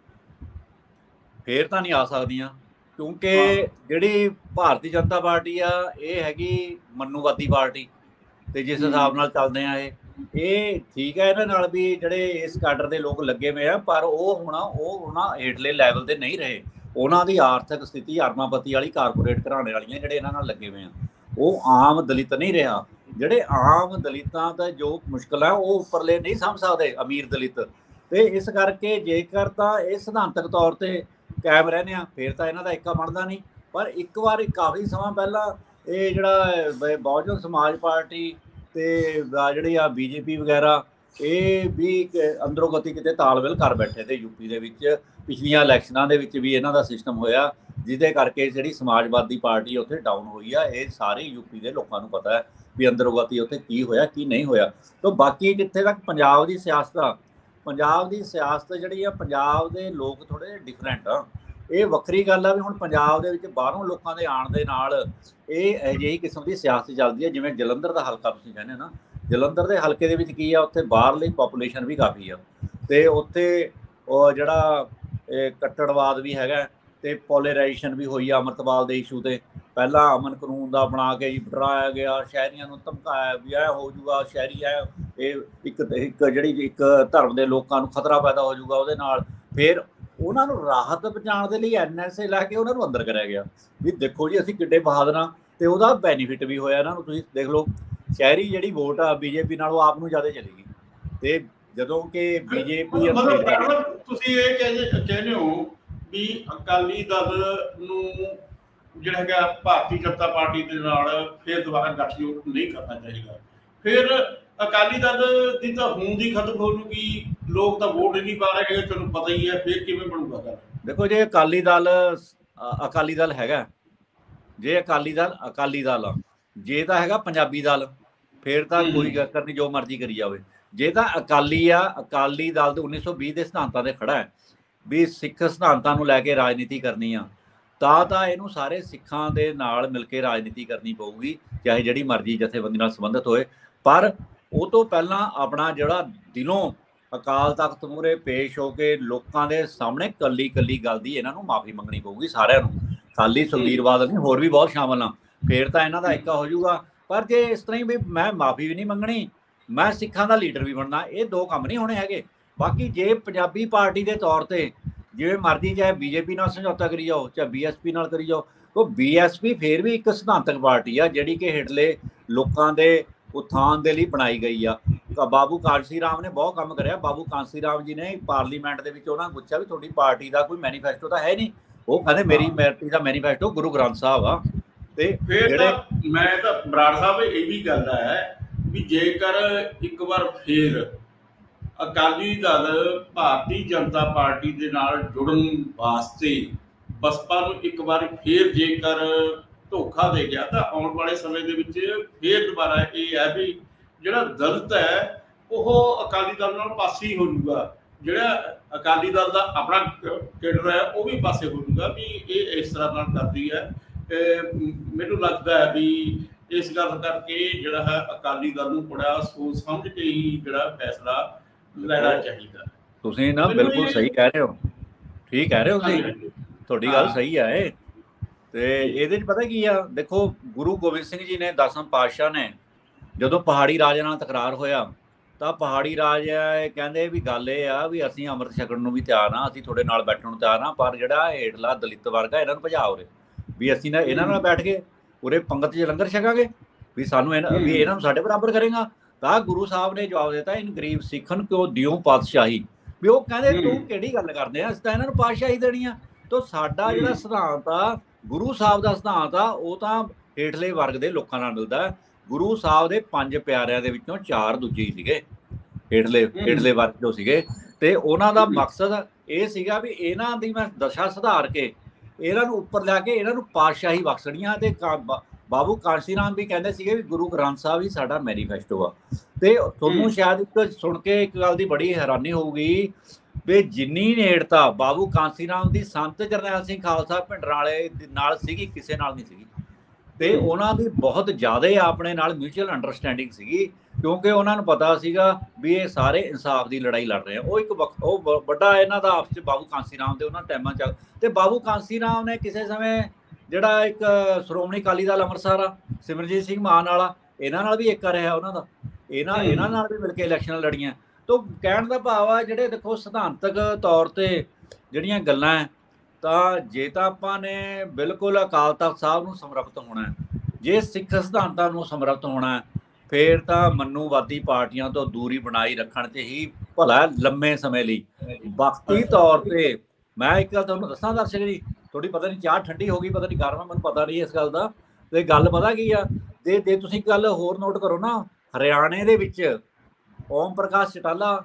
ਫੇਰ ਤਾਂ ਨਹੀਂ ਆ ਸਕਦੀਆਂ, ਕਿਉਂਕਿ ਜਿਹੜੀ ਭਾਰਤੀ ਜਨਤਾ ਪਾਰਟੀ ਆ ਇਹ ਹੈਗੀ ਮਨੂਵਾਦੀ ਪਾਰਟੀ ਤੇ ਜਿਸ ਹਿਸਾਬ ਨਾਲ ਚੱਲਦੇ ਆ ਇਹ ਇਹ ਠੀਕ ਹੈ। ਇਹਨਾਂ ਨਾਲ ਵੀ ਜਿਹੜੇ ਇਸ ਕਾਡਰ ਦੇ ਲੋਕ ਲੱਗੇ ਹੋਏ ਆ, ਪਰ ਉਹ ਹੁਣ ਉਹ ਹੁਣ ਹੇਠਲੇ ਲੈਵਲ ਦੇ ਨਹੀਂ ਰਹੇ। ਉਹਨਾਂ ਦੀ ਆਰਥਿਕ ਸਥਿਤੀ ਅਰਮਾਪਤੀ ਵਾਲੀ ਕਾਰਪੋਰੇਟ ਘਰਾਣੇ ਵਾਲੀਆਂ ਜਿਹੜੇ ਇਹਨਾਂ ਨਾਲ ਲੱਗੇ ਹੋਏ ਆ, ਉਹ ਆਮ ਦਲਿਤ ਨਹੀਂ ਰਿਹਾ। ਜਿਹੜੇ ਆਮ ਦਲਿਤਾਂ ਦਾ ਜੋ ਮੁਸ਼ਕਲ ਹੈ ਉਹ ਉੱਪਰਲੇ ਨਹੀਂ ਸਮਝ ਸਕਦੇ ਅਮੀਰ ਦਲਿਤ, ਤੇ ਇਸ ਕਰਕੇ ਜੇਕਰ ਤਾਂ ਇਹ ਸਿਧਾਂਤਕ ਤੌਰ ਤੇ ਕਾਇਮ ਰਹਿੰਦੇ ਆ ਫਿਰ ਤਾਂ ਇਹਨਾਂ ਦਾ ਇੱਕਾ ਬਣਦਾ ਨਹੀਂ। ਪਰ ਇੱਕ ਵਾਰ ਕਾਫੀ ਸਮਾਂ ਪਹਿਲਾਂ ਇਹ ਜਿਹੜਾ ਬਹੁਜਨ ਸਮਾਜ ਪਾਰਟੀ ਤੇ ਜਿਹੜੀ ਆ ਬੀਜੇਪੀ ਵਗੈਰਾ ਇਹ ਵੀ ਅੰਦਰੋਂ ਗਤੀ ਕਿਤੇ ਤਾਲਮੇਲ ਕਰ ਬੈਠੇ ਤੇ ਯੂਪੀ ਦੇ ਵਿੱਚ ਪਿਛਲੀਆਂ ਇਲੈਕਸ਼ਨਾਂ ਦੇ ਵਿੱਚ ਵੀ ਇਹਨਾਂ ਦਾ ਸਿਸਟਮ ਹੋਇਆ, ਜਿਹਦੇ ਕਰਕੇ ਜਿਹੜੀ ਸਮਾਜਵਾਦੀ ਪਾਰਟੀ ਉੱਥੇ ਡਾਊਨ ਹੋਈ ਆ। ਇਹ ਸਾਰੇ ਯੂਪੀ ਦੇ ਲੋਕਾਂ ਨੂੰ ਪਤਾ ਹੈ ਵੀ ਅੰਦਰੋਂ ਗਤੀ ਉੱਥੇ ਕੀ ਹੋਇਆ ਕੀ ਨਹੀਂ ਹੋਇਆ। ਤਾਂ ਬਾਕੀ ਕਿੱਥੇ ਤੱਕ ਪੰਜਾਬ ਦੀ ਸਿਆਸਤ ਆ, ਪੰਜਾਬ ਦੀ ਸਿਆਸਤ ਜਿਹੜੀ ਆ, ਪੰਜਾਬ ਦੇ ਲੋਕ ਥੋੜ੍ਹੇ ਡਿਫਰੈਂਟ ਆ। ਇਹ ਵੱਖਰੀ ਗੱਲ ਆ ਵੀ ਹੁਣ ਪੰਜਾਬ ਦੇ ਵਿੱਚ ਬਾਹਰੋਂ ਲੋਕਾਂ ਦੇ ਆਉਣ ਦੇ ਨਾਲ ਇਹ ਅਜਿਹੀ ਕਿਸਮ ਦੀ ਸਿਆਸਤ ਚੱਲਦੀ ਹੈ। ਜਿਵੇਂ ਜਲੰਧਰ ਦਾ ਹਲਕਾ ਤੁਸੀਂ ਕਹਿੰਦੇ ਨਾ, ਜਲੰਧਰ ਦੇ ਹਲਕੇ ਦੇ ਵਿੱਚ ਕੀ ਆ, ਉੱਥੇ ਬਾਹਰਲੀ ਪਾਪੂਲੇਸ਼ਨ ਵੀ ਕਾਫੀ ਆ ਤੇ ਉੱਥੇ ਉਹ ਜਿਹੜਾ ਕੱਟੜਵਾਦ ਵੀ ਹੈਗਾ ਤੇ ਪੋਲਰਾਈਜੇਸ਼ਨ ਵੀ ਹੋਈ ਆ ਅੰਮ੍ਰਿਤਪਾਲ ਦੇ ਇਸ਼ੂ ਤੇ। ਪਹਿਲਾਂ ਅਮਨ ਕਾਨੂੰਨ ਦਾ ਬਣਾ ਕੇ ਜੀ ਡਰਾਇਆ ਗਿਆ, ਸ਼ਹਿਰੀਆਂ ਨੂੰ ਧਮਕਾਇਆ ਵੀ ਇਹ ਹੋ ਜੂਗਾ, ਸ਼ਹਿਰੀ ਹੈ ਇਹ ਇੱਕ ਇੱਕ ਜਿਹੜੀ ਇੱਕ ਧਰਮ ਦੇ ਲੋਕਾਂ ਨੂੰ ਖਤਰਾ ਪੈਦਾ ਹੋ ਜੂਗਾ ਉਹਦੇ ਨਾਲ। ਫਿਰ ਉਹਨਾਂ ਨੂੰ ਰਾਹਤ ਪਹੁੰਚਾਉਣ ਦੇ ਲਈ ਐਨ ਐਸ ਏ ਲੈ ਕੇ ਉਹਨਾਂ ਨੂੰ ਅੰਦਰ ਕਰਿਆ ਗਿਆ ਵੀ ਦੇਖੋ ਜੀ ਅਸੀਂ ਕਿੱਡੇ ਬਹਾਦਰ ਹਾਂ, ਤੇ ਉਹਦਾ ਬੈਨੀਫਿਟ ਵੀ ਹੋਇਆ ਇਹਨਾਂ ਨੂੰ। ਤੁਸੀਂ ਦੇਖ ਲਓ ਸ਼ਹਿਰੀ ਜਿਹੜੀ ਵੋਟ ਆ ਬੀਜੇਪੀ ਨਾਲੋਂ ਆਪ ਨੂੰ ਜ਼ਿਆਦਾ ਚਲੇਗੀ, ਤੇ ਜਦੋਂ ਕਿ ਬੀਜੇਪੀ ਤੁਸੀਂ ਇਹ ਕਹਿੰਦੇ ਕਹਿੰਦੇ ਹੋ ਵੀ ਅਕਾਲੀ ਦਲ ਨੂੰ ਜਿਹੜਾ ਹੈਗਾ ਭਾਰਤੀ ਜਨਤਾ ਪਾਰਟੀ ਦੇ ਨਾਲ ਫਿਰ ਦੁਬਾਰਾ ਗੱਠਜੋੜ ਨਹੀਂ ਕਰਨਾ ਚਾਹੀਦਾ, ਫਿਰ ਅਕਾਲੀ ਦਲ ਦੀ ਤਾਂ ਹੋਂਦ ਹੀ ਖਤਮ ਹੋ ਜੂਗੀ, ਲੋਕ ਤਾਂ ਵੋਟ ਹੀ ਨਹੀਂ ਪਾ ਰਹੇ, ਤੁਹਾਨੂੰ ਪਤਾ ਹੀ ਹੈ, ਫਿਰ ਕਿਵੇਂ ਬਣੂਗਾ ਗੱਲ? ਦੇਖੋ ਜੇ ਅਕਾਲੀ ਦਲ ਅਕਾਲੀ ਦਲ ਹੈਗਾ, ਜੇ ਅਕਾਲੀ ਦਲ ਅਕਾਲੀ ਦਲ ਆ, ਜੇ ਤਾਂ ਹੈਗਾ ਪੰਜਾਬੀ ਦਲ ਫਿਰ ਤਾਂ ਕੋਈ ਚੱਕਰ ਨਹੀਂ, ਜੋ ਮਰਜ਼ੀ ਕਰੀ ਜਾਵੇ। ਜੇ ਤਾਂ ਅਕਾਲੀ ਆ, ਅਕਾਲੀ ਦਲ ਦੇ ਉੱਨੀ ਸੌ ਵੀਹ ਦੇ ਸਿਧਾਂਤਾਂ ਤੇ ਖੜਾ ਹੈ ਵੀ ਸਿੱਖ ਸਿਧਾਂਤਾਂ ਨੂੰ ਲੈ ਕੇ ਰਾਜਨੀਤੀ ਕਰਨੀ ਆ, ਤਾਂ ਤਾਂ ਇਹਨੂੰ ਸਾਰੇ ਸਿੱਖਾਂ ਦੇ ਨਾਲ ਮਿਲ ਕੇ ਰਾਜਨੀਤੀ ਕਰਨੀ ਪਊਗੀ, ਚਾਹੇ ਜਿਹੜੀ ਮਰਜ਼ੀ ਜਥੇਬੰਦੀ ਨਾਲ ਸੰਬੰਧਿਤ ਹੋਏ। ਪਰ ਉਹ ਤੋਂ ਪਹਿਲਾਂ ਆਪਣਾ ਜਿਹੜਾ ਦਿਲੋਂ ਅਕਾਲ ਤਖਤ ਮੂਹਰੇ ਪੇਸ਼ ਹੋ ਕੇ ਲੋਕਾਂ ਦੇ ਸਾਹਮਣੇ ਕੱਲੀ ਕੱਲੀ ਗੱਲ ਦੀ ਇਹਨਾਂ ਨੂੰ ਮਾਫੀ ਮੰਗਣੀ ਪਊਗੀ ਸਾਰਿਆਂ ਨੂੰ, ਖਾਲੀ ਸੁਖਬੀਰ ਬਾਦਲ ਨਹੀਂ, ਹੋਰ ਵੀ ਬਹੁਤ ਸ਼ਾਮਲ ਆ, ਫਿਰ ਤਾਂ ਇਹਨਾਂ ਦਾ ਇੱਕਾ ਹੋ ਜਾਊਗਾ। ਪਰ ਜੇ ਇਸ ਤਰ੍ਹਾਂ ਹੀ ਵੀ ਮੈਂ ਮਾਫੀ ਵੀ ਨਹੀਂ ਮੰਗਣੀ, ਮੈਂ ਸਿੱਖਾਂ ਦਾ ਲੀਡਰ ਵੀ ਬਣਨਾ, ਇਹ ਦੋ ਕੰਮ ਨਹੀਂ ਹੋਣੇ ਹੈਗੇ। ਬਾਕੀ ਜੇ ਪੰਜਾਬੀ ਪਾਰਟੀ ਦੇ ਤੌਰ ਤੇ ਜਿਵੇਂ ਮਰਜ਼ੀ ਚਾਹੇ ਬੀਜੇਪੀ ਨਾਲ ਸਮਝੌਤਾ ਕਰੀ ਜਾਓ, ਚਾਹੇ ਬੀ ਐਸ ਪੀ ਨਾਲ ਕਰੀ ਜਾਓ, ਉਹ ਬੀ ਐਸ ਪੀ ਫਿਰ ਵੀ ਇੱਕ ਸਿਧਾਂਤਕ ਪਾਰਟੀ ਆ ਜਿਹੜੀ ਕਿ ਹੇਠਲੇ ਲੋਕਾਂ ਦੇ ਉਥਾਨ ਦੇ ਲਈ ਬਣਾਈ ਗਈ ਆ। ਬਾਬੂ ਕਾਂਸੀ ਰਾਮ ਨੇ ਬਹੁਤ ਕੰਮ ਕਰਿਆ। ਬਾਬੂ ਕਾਂਸੀ ਰਾਮ ਜੀ ਨੇ ਪਾਰਲੀਮੈਂਟ ਦੇ ਵਿੱਚ ਉਹਨਾਂ ਨੂੰ ਪੁੱਛਿਆ ਵੀ ਤੁਹਾਡੀ ਪਾਰਟੀ ਦਾ ਕੋਈ ਮੈਨੀਫੈਸਟੋ ਤਾਂ ਹੈ ਨਹੀਂ, ਉਹ ਕਹਿੰਦੇ ਮੇਰੀ ਪਾਰਟੀ ਦਾ ਮੈਨੀਫੈਸਟੋ ਗੁਰੂ ਗ੍ਰੰਥ ਸਾਹਿਬ ਆ। ਤੇ ਜਿਹੜੇ ਮੈਂ ਤਾਂ ਬਰਾੜ ਸਾਹਿਬ ਇਹ ਵੀ ਗੱਲ ਹੈ ਵੀ ਜੇਕਰ ਇੱਕ ਵਾਰ ਫੇਰ ਅਕਾਲੀ ਦਲ ਭਾਰਤੀ ਜਨਤਾ ਪਾਰਟੀ ਦੇ ਨਾਲ ਜੁੜਨ ਵਾਸਤੇ ਬਸਪਾ ਨੂੰ ਇੱਕ ਵਾਰ ਫੇਰ ਜੇਕਰ ਧੋਖਾ ਦੇ ਗਿਆ ਤਾਂ ਆਉਣ ਵਾਲੇ ਸਮੇਂ ਦੇ ਵਿੱਚ ਫੇਰ ਦੁਬਾਰਾ ਇਹ ਹੈ ਵੀ ਜਿਹੜਾ ਦਲਿਤ ਹੈ ਉਹ ਅਕਾਲੀ ਦਲ ਨਾਲ ਪਾਸੇ ਹੋ ਜਾਊਗਾ, ਜਿਹੜਾ ਅਕਾਲੀ ਦਲ ਦਾ ਆਪਣਾ ਕੇਡਰ ਹੈ ਉਹ ਵੀ ਪਾਸੇ ਹੋ ਜਾਊਗਾ ਵੀ ਇਹ ਇਸ ਤਰ੍ਹਾਂ ਨਾਲ ਕਰਦੀ ਹੈ। ਮੈਨੂੰ ਲੱਗਦਾ ਹੈ ਵੀ ਇਸ ਗੱਲ ਕਰਕੇ ਜਿਹੜਾ ਹੈ ਅਕਾਲੀ ਦਲ ਨੂੰ ਬੜਾ ਸੋਚ ਸਮਝ ਕੇ ਹੀ ਜਿਹੜਾ ਫੈਸਲਾ ਲੈਣਾ ਚਾਹੀਦਾ। ਤੁਸੀਂ ਨਾ ਬਿਲਕੁਲ ਸਹੀ ਕਹਿ ਰਹੇ ਹੋ, ਠੀਕ ਕਹਿ ਰਹੇ ਹੋ ਤੁਸੀਂ, ਤੁਹਾਡੀ ਗੱਲ ਸਹੀ ਆ ਇਹ। ਤੇ ਇਹਦੇ 'ਚ ਪਤਾ ਕੀ ਆ, ਦੇਖੋ ਗੁਰੂ ਗੋਬਿੰਦ ਸਿੰਘ ਜੀ ਨੇ ਦਸਮ ਪਾਤਸ਼ਾਹ ਨੇ ਜਦੋਂ ਪਹਾੜੀ ਰਾਜ ਨਾਲ ਤਕਰਾਰ ਹੋਇਆ ਤਾਂ ਪਹਾੜੀ ਰਾਜ ਕਹਿੰਦੇ ਵੀ ਗੱਲ ਇਹ ਆ ਵੀ ਅਸੀਂ ਅੰਮ੍ਰਿਤ ਛਕਣ ਨੂੰ ਵੀ ਤਿਆਰ ਹਾਂ, ਅਸੀਂ ਤੁਹਾਡੇ ਨਾਲ ਬੈਠਣ ਨੂੰ ਤਿਆਰ ਹਾਂ, ਪਰ ਜਿਹੜਾ ਹੇਠਲਾ ਦਲਿਤ ਵਰਗ ਆ ਇਹਨਾਂ ਨੂੰ ਭਜਾ ਉਰੇ ਵੀ ਅਸੀਂ ਨਾ ਇਹਨਾਂ ਨਾਲ ਬੈਠ ਕੇ ਉਰੇ ਪੰਗਤ 'ਚ ਲੰਗਰ ਛਕਾਂਗੇ ਵੀ ਸਾਨੂੰ ਇਹਨਾਂ ਵੀ ਇਹਨਾਂ ਨੂੰ ਸਾਡੇ ਬਰਾਬਰ ਕਰੇਗਾ। ਤਾਂ ਗੁਰੂ ਸਾਹਿਬ ਨੇ ਜਵਾਬ ਦਿੱਤਾ ਇਨ ਗਰੀਬ ਸਿੱਖਣ ਕਿਉਂ ਦਿਓ ਪਾਤਸ਼ਾਹੀ, ਵੀ ਉਹ ਕਹਿੰਦੇ ਤੂੰ ਕਿਹੜੀ ਗੱਲ ਕਰਦੇ ਆ, ਅਸੀਂ ਤਾਂ ਇਹਨਾਂ ਨੂੰ ਪਾਤਸ਼ਾਹੀ ਦੇਣੀ ਆ। ਤਾਂ ਸਾਡਾ ਜਿਹੜਾ ਸਿਧਾਂਤ ਆ ਗੁਰੂ ਸਾਹਿਬ ਦਾ ਸਿਧਾਂਤ ਆ ਉਹ ਤਾਂ ਹੇਠਲੇ ਵਰਗ ਦੇ ਲੋਕਾਂ ਨਾਲ ਮਿਲਦਾ। ਗੁਰੂ ਸਾਹਿਬ ਦੇ ਪੰਜ ਪਿਆਰਿਆਂ ਦੇ ਵਿੱਚੋਂ ਚਾਰ ਦੂਜੇ ਹੀ ਸੀਗੇ, ਹੇਠਲੇ ਹੂੰ। ਹੇਠਲੇ ਵਰਗ ਜੋ ਸੀਗੇ, ਤੇ ਉਹਨਾਂ ਦਾ ਮਕਸਦ ਇਹ ਸੀਗਾ ਵੀ ਇਹਨਾਂ ਦੀ ਮੈਂ ਦਸ਼ਾ ਸੁਧਾਰ ਕੇ ਇਹਨਾਂ ਨੂੰ ਉੱਪਰ ਲਿਆ ਕੇ ਇਹਨਾਂ ਨੂੰ ਪਾਤਸ਼ਾਹੀ ਬਖਸ਼ਣੀਆਂ। ਤੇ ਕਾ- ਬਾ- ਬਾਬੂ ਕਾਂਸੀ ਰਾਮ ਵੀ ਕਹਿੰਦੇ ਸੀਗੇ ਵੀ ਗੁਰੂ ਗ੍ਰੰਥ ਸਾਹਿਬ ਹੀ ਸਾਡਾ ਮੈਨੀਫੈਸਟੋ ਆ। ਤੇ ਤੁਹਾਨੂੰ ਹੂੰ। ਸ਼ਾਇਦ ਇੱਕ ਸੁਣ ਕੇ ਇੱਕ ਗੱਲ ਦੀ ਬੜੀ ਹੈਰਾਨੀ ਹੋਊਗੀ ਵੀ ਜਿੰਨੀ ਨੇੜਤਾ ਬਾਬੂ ਕਾਂਸੀ ਰਾਮ ਦੀ ਸੰਤ ਜਰਨੈਲ ਸਿੰਘ ਖਾਲਸਾ ਭਿੰਡਰਾਂਵਾਲੇ ਦੇ ਨਾਲ ਸੀਗੀ, ਕਿਸੇ ਨਾਲ ਨਹੀਂ ਸੀਗੀ। ਤੇ ਉਹਨਾਂ ਦੀ ਬਹੁਤ ਜ਼ਿਆਦਾ ਆਪਣੇ ਨਾਲ ਮਿਊਚੁਅਲ ਅੰਡਰਸਟੈਂਡਿੰਗ ਸੀਗੀ, ਕਿਉਂਕਿ ਉਹਨਾਂ ਨੂੰ ਪਤਾ ਸੀਗਾ ਵੀ ਇਹ ਸਾਰੇ ਇਨਸਾਫ ਦੀ ਲੜਾਈ ਲੜ ਰਹੇ ਆ। ਉਹ ਇੱਕ ਵਕ- ਉਹ ਬ- ਵੱਡਾ ਇਹਨਾਂ ਦਾ ਆਪਸ 'ਚ ਬਾਬੂ ਕਾਂਸੀ ਰਾਮ ਦੇ ਉਹਨਾਂ ਟਾਈਮਾਂ 'ਚ। ਤੇ ਬਾਬੂ ਕਾਂਸੀ ਰਾਮ ਨੇ ਕਿਸੇ ਸਮੇਂ ਜਿਹੜਾ ਇੱਕ ਸ਼੍ਰੋਮਣੀ ਅਕਾਲੀ ਦਲ ਅੰਮ੍ਰਿਤਸਰ ਆ, ਸਿਮਰਜੀਤ ਸਿੰਘ ਮਾਨ ਵਾਲਾ, ਇਹਨਾਂ ਨਾਲ ਵੀ ਏਕਾ ਰਿਹਾ ਉਹਨਾਂ ਦਾ, ਇਹਨਾਂ ਇਹਨਾਂ ਨਾਲ ਵੀ ਮਿਲ ਕੇ ਇਲੈਕਸ਼ਨ ਲੜੀਆਂ। ਤਾਂ ਕਹਿਣ ਦਾ ਭਾਵ ਆ ਜਿਹੜੇ ਦੇਖੋ ਸਿਧਾਂਤਕ ਤੌਰ ਤੇ ਜਿਹੜੀਆਂ ਗੱਲਾਂ ਹੈ, ਤਾਂ ਜੇ ਤਾਂ ਆਪਾਂ ਨੇ ਬਿਲਕੁਲ ਅਕਾਲ ਤਖਤ ਸਾਹਿਬ ਨੂੰ ਸਮਰਪਿਤ ਹੋਣਾ ਹੈ, ਜੇ ਸਿੱਖ ਸਿਧਾਂਤਾਂ ਨੂੰ ਸਮਰਪਿਤ ਹੋਣਾ ਹੈ, ਫਿਰ ਤਾਂ ਮਨੂਵਾਦੀ ਪਾਰਟੀਆਂ ਤੋਂ ਦੂਰੀ ਬਣਾਈ ਰੱਖਣ 'ਚ ਹੀ ਭਲਾ ਲੰਮੇ ਸਮੇਂ ਲਈ। ਵਕਤੀ ਤੌਰ ਤੇ ਮੈਂ ਇੱਕ ਗੱਲ ਤੁਹਾਨੂੰ ਦੱਸਾਂ ਦਰਸ਼ਕ ਜੀ, ਥੋੜੀ ਪਤਾ ਨਹੀਂ ਚਾਹ ਠੰਡੀ ਹੋ ਗਈ, ਪਤਾ ਨਹੀਂ ਗਰਮ, ਮੈਨੂੰ ਪਤਾ ਨਹੀਂ ਇਸ ਗੱਲ ਦਾ। ਤੇ ਗੱਲ ਪਤਾ ਕੀ ਆ, ਤੇ ਜੇ ਤੁਸੀਂ ਗੱਲ ਹੋਰ ਨੋਟ ਕਰੋ ਨਾ, ਹਰਿਆਣੇ ਦੇ ਵਿੱਚ ਓਮ ਪ੍ਰਕਾਸ਼ ਚਟਾਲਾ